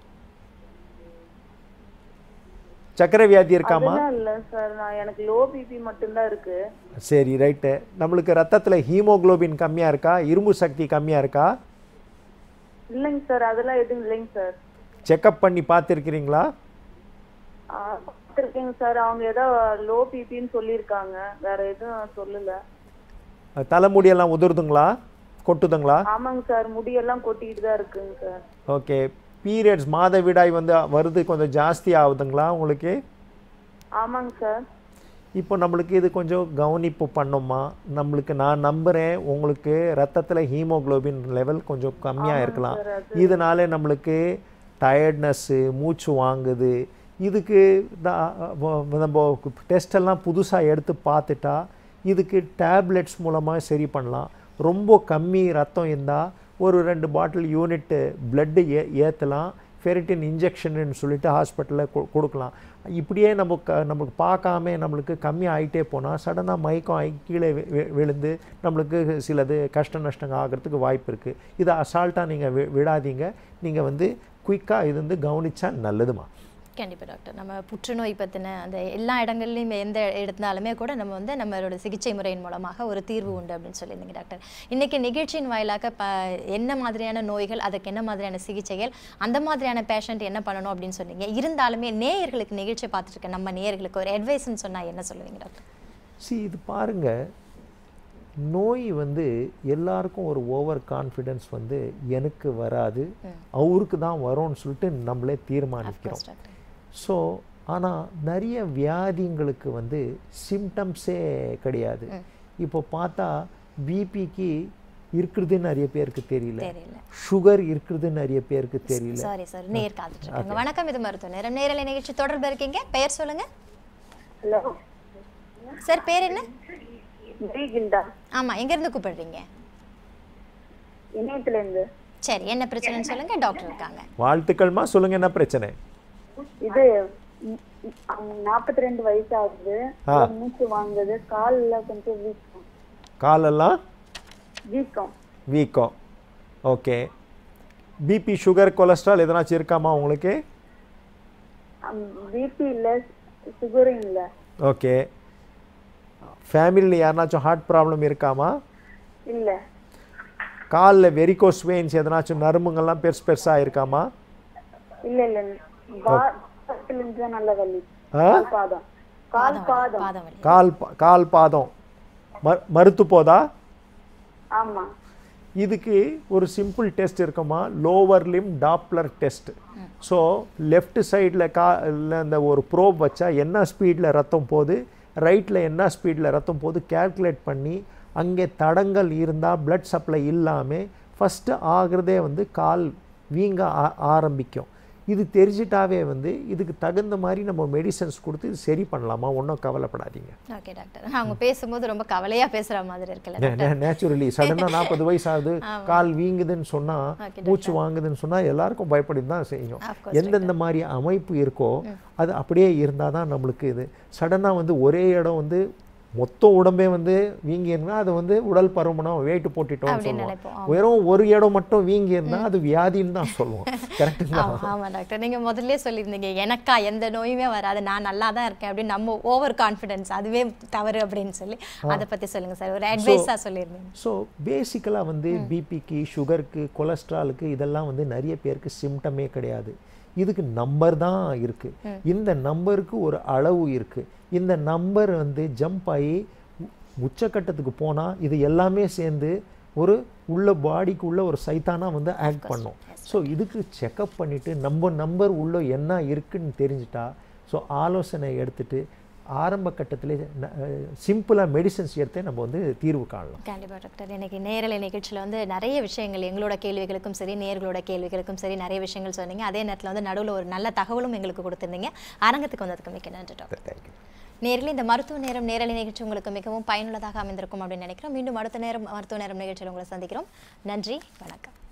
சக்கரை வியாதி இருக்காமா? இல்ல சார், எனக்கு லோ பிபி மட்டும்தான் இருக்கு. சரி, ரைட்டு. நம்மளுக்கு ரத்தத்துல ஹீமோகுளோபின் கம்மியா இருக்கா? இரும்பு சக்தி கம்மியா இருக்கா? இல்லைங்க சார், அதெல்லாம் எதுவும் இல்லைங்க சார். செக்அப் பண்ணி பார்த்துருக்கிறீங்களா? பார்த்துருக்கேங்க சார். அவங்க ஏதோ லோ பிபின்னு சொல்லியிருக்காங்க, வேற எதுவும் சொல்லல. தலைமுடியெல்லாம் உதிர்துங்களா, கொட்டுதுங்களா? ஆமாங்க சார், முடியெல்லாம் கொட்டிக்கிட்டு தான் இருக்குங்க சார். ஓகே. பீரியட்ஸ் மாதவிடாய் வருது கொஞ்சம் ஜாஸ்தி ஆகுதுங்களா உங்களுக்கு? ஆமாங்க சார். இப்போ நம்மளுக்கு இது கொஞ்சம் கவனிப்பு பண்ணோமா? நம்மளுக்கு நான் நம்புகிறேன் உங்களுக்கு ரத்தத்தில் ஹீமோகுளோபின் லெவல் கொஞ்சம் கம்மியாக இருக்கலாம். இதனால நம்மளுக்கு டயர்ட்னஸ்ஸு, மூச்சு வாங்குது. இதுக்கு நம்ம டெஸ்டெல்லாம் புதுசாக எடுத்து பார்த்துட்டா இதுக்கு டேப்லெட்ஸ் மூலமாக சரி பண்ணலாம். ரொம்ப கம்மி ரத்தம் இருந்தால் ஒரு 2 பாட்டில் யூனிட்டு பிளட்டு ஏற்றலாம். ஃபெரிட்டின் இன்ஜெக்ஷன்னு சொல்லிட்டு ஹாஸ்பிட்டலில் கொடுக்கலாம். இப்படியே நமக்கு பார்க்காம நம்மளுக்கு கம்மி ஆகிட்டே போனால் சடனாக மயக்கம் ஆகி கீழே விழுந்து நம்மளுக்கு சிலது கஷ்ட நஷ்டங்கள் ஆகிறதுக்கு வாய்ப்பு இருக்குது. இதை அசால்ட்டாக நீங்கள் விடாதீங்க. நீங்கள் குயிக்காக இது கவனித்தா நல்லதுமா. கண்டிப்பாக டாக்டர். நம்ம புற்றுநோய் பற்றின அந்த எல்லா இடங்கள்லையும் எந்த இடத்துனாலுமே கூட நம்ம நம்மளோட சிகிச்சை முறையின் மூலமாக ஒரு தீர்வு உண்டு அப்படின்னு சொல்லியிருந்தீங்க டாக்டர். இன்றைக்கி நிகழ்ச்சியின் வாயிலாக என்ன மாதிரியான நோய்கள், அதுக்கு என்ன மாதிரியான சிகிச்சைகள், அந்த மாதிரியான பேஷண்ட் என்ன பண்ணணும் அப்படின்னு சொன்னீங்க. இருந்தாலுமே நேயர்களுக்கு நிகழ்ச்சியை பார்த்துட்டு நம்ம நேயர்களுக்கு ஒரு அட்வைஸ்ன்னு சொன்னால் என்ன சொல்லுவீங்க டாக்டர்? இது பாருங்கள், நோய் எல்லாருக்கும் ஒரு ஓவர் கான்ஃபிடென்ஸ் எனக்கு வராது, அவருக்கு தான் வரும்னு சொல்லிட்டு நம்மளே தீர்மானிக்கிறோம். ஸோ ஆனால் நிறைய வியாதிங்களுக்கு சிம்டம்ஸே கிடையாது. இப்போ பார்த்தா பிபிக்கு இருக்கிறது நிறைய பேருக்கு தெரியல, சுகர் இருக்கிறது நிறைய பேருக்கு தெரியல. சாரி சார், நேர் காத்துட்டு இருக்காங்க. வணக்கம், இது மருத்துவ நேரம். நேரலை நிகழ்ச்சி தொடர்பு இருக்கீங்க. பெயர் சொல்லுங்க. ஹலோ சார், பேர் என்ன? ஆமா, எங்க இருந்து கூப்பிடுறீங்க? இணையத்துல இருந்து. சரி, என்ன பிரச்சனைன்னு சொல்லுங்க, டாக்டர் இருக்காங்க. வாழ்த்துக்கள்மா, சொல்லுங்க என்ன பிரச்சனை? இது 42 வயசு ஆகுது, மூச்சு வாங்குது, கால்ல கொஞ்சம் வீக்கம். காலெல்லாம் வீக்கம். ஓகே. பிபி சுகர் கொலஸ்ட்ரால் எதனாச்சும் இருக்காமா உங்களுக்கு? பிபி இல்ல, சுகரும் இல்ல. ஓகே. ஃபேமிலியில் யாருனாச்சும் ஹார்ட் ப்ராப்ளம் இருக்காமா? இல்ல. காலில் வெரிகோஸ் வெயின்ஸ் எதனாச்சும் நரம்புங்கள்லாம் பெருசாக இருக்காமா? இல்ல இல்ல. கால் பாதம் மறுத்து போதா? ஆமா. இதுக்கு ஒரு சிம்பிள் டெஸ்ட் இருக்குமா, lower limb Doppler test. So left சைடில் அந்த ஒரு ப்ரோப் வச்சா என்ன ஸ்பீடில் ரத்தம் போகுது, ரைட்டில் என்ன ஸ்பீடில் ரத்தம் போகுது கேல்குலேட் பண்ணி அங்கே தடங்கள் இருந்தால் பிளட் சப்ளை இல்லாமல் ஃபஸ்ட்டு ஆகிறதே கால் வீங்க ஆரம்பிக்கும். இது தெரிஞ்சிட்டாவே இதுக்கு தகுந்த மாதிரி நம்ம மெடிசன்ஸ் கொடுத்து இது சரி பண்ணலாமா, ஒன்றும் கவலைப்படாதீங்க. Okay doctor. அவங்க பேசும்போது ரொம்ப கவலையாக பேசுகிற மாதிரி இருக்குல்ல? நேச்சுரலி சடனாக 40 வயசு ஆகுது, கால் வீங்குதுன்னு சொன்னால், மூச்சு வாங்குதுன்னு சொன்னால் எல்லாருக்கும் பயப்படி தான் செய்யும். எந்தெந்த மாதிரி அமைப்பு இருக்கோ அது அப்படியே இருந்தால் தான் நம்மளுக்கு இது. சடனாக ஒரே இடம் மொத்த உடம்பே வீங்கி இருந்தால் அது உடல் பருமனம், வெயிட் போட்டுட்டோம்னு சொல்லுவோம். வெறும் ஒரு இடம் மட்டும் வீங்கி இருந்தால் அது வியாதின்னு தான் சொல்லுவோம். கரெக்டுங்களா? ஆமாம் டாக்டர், நீங்கள் முதல்ல சொல்லியிருந்தீங்க எனக்கா எந்த நோயுமே வராது, நான் நல்லா தான் இருக்கேன் அப்படின்னு. நம்ம ஓவர் கான்ஃபிடென்ஸ் அதுவே தவறு அப்படின்னு சொல்லி அதை பற்றி சொல்லுங்கள் சார், ஒரு அட்வைஸாக சொல்லியிருந்தீங்க. ஸோ பேசிக்கலாக பிபிக்கு, சுகருக்கு, கொலஸ்ட்ராலுக்கு இதெல்லாம் நிறைய பேருக்கு சிம்டமே கிடையாது. இதுக்கு நம்பர் தான் இருக்குது. இந்த நம்பருக்கு ஒரு அளவு இருக்குது. இந்த நம்பர் ஜம்ப் ஆகி உச்சக்கட்டத்துக்கு போனால் இது எல்லாமே சேர்ந்து ஒரு உள்ள பாடிக்குள்ள ஒரு சைத்தானாக ஆக்ட் பண்ணும். ஸோ இதுக்கு செக்கப் பண்ணிவிட்டு நம்ம நம்பர் உள்ள என்ன இருக்குன்னு தெரிஞ்சிட்டா ஸோ ஆலோசனை எடுத்துகிட்டு ஆரம்ப கட்டத்திலே சிம்பிளாக மெடிசன்ஸ் எடுத்தே நம்ம வந்து தீர்வு காணலாம். கண்டிப்பாக டாக்டர். இன்னைக்கு நேரலை நிகழ்ச்சியில் வந்து நிறைய விஷயங்கள் எங்களோட கேள்விகளுக்கும் சரி நேர்களோட கேள்விகளுக்கும் சரி நிறைய விஷயங்கள் சொன்னீங்க. அதே நேரத்தில் வந்து நடுவில் ஒரு நல்ல தகவலும் எங்களுக்கு கொடுத்துருந்தீங்க. அரங்கத்துக்கு வந்ததுக்கு மிக்க நன்றி டாக்டர். தேங்க்யூ. நேரில் இந்த மருத்துவ நேரம் நேரலை நிகழ்ச்சி உங்களுக்கு மிகவும் பயனுள்ளதாக அமைந்திருக்கும் அப்படின்னு நினைக்கிறோம். மீண்டும் அடுத்த நேரம் மருத்துவ நேரம் நிகழ்ச்சியில் உங்களை சந்திக்கிறோம். நன்றி, வணக்கம்.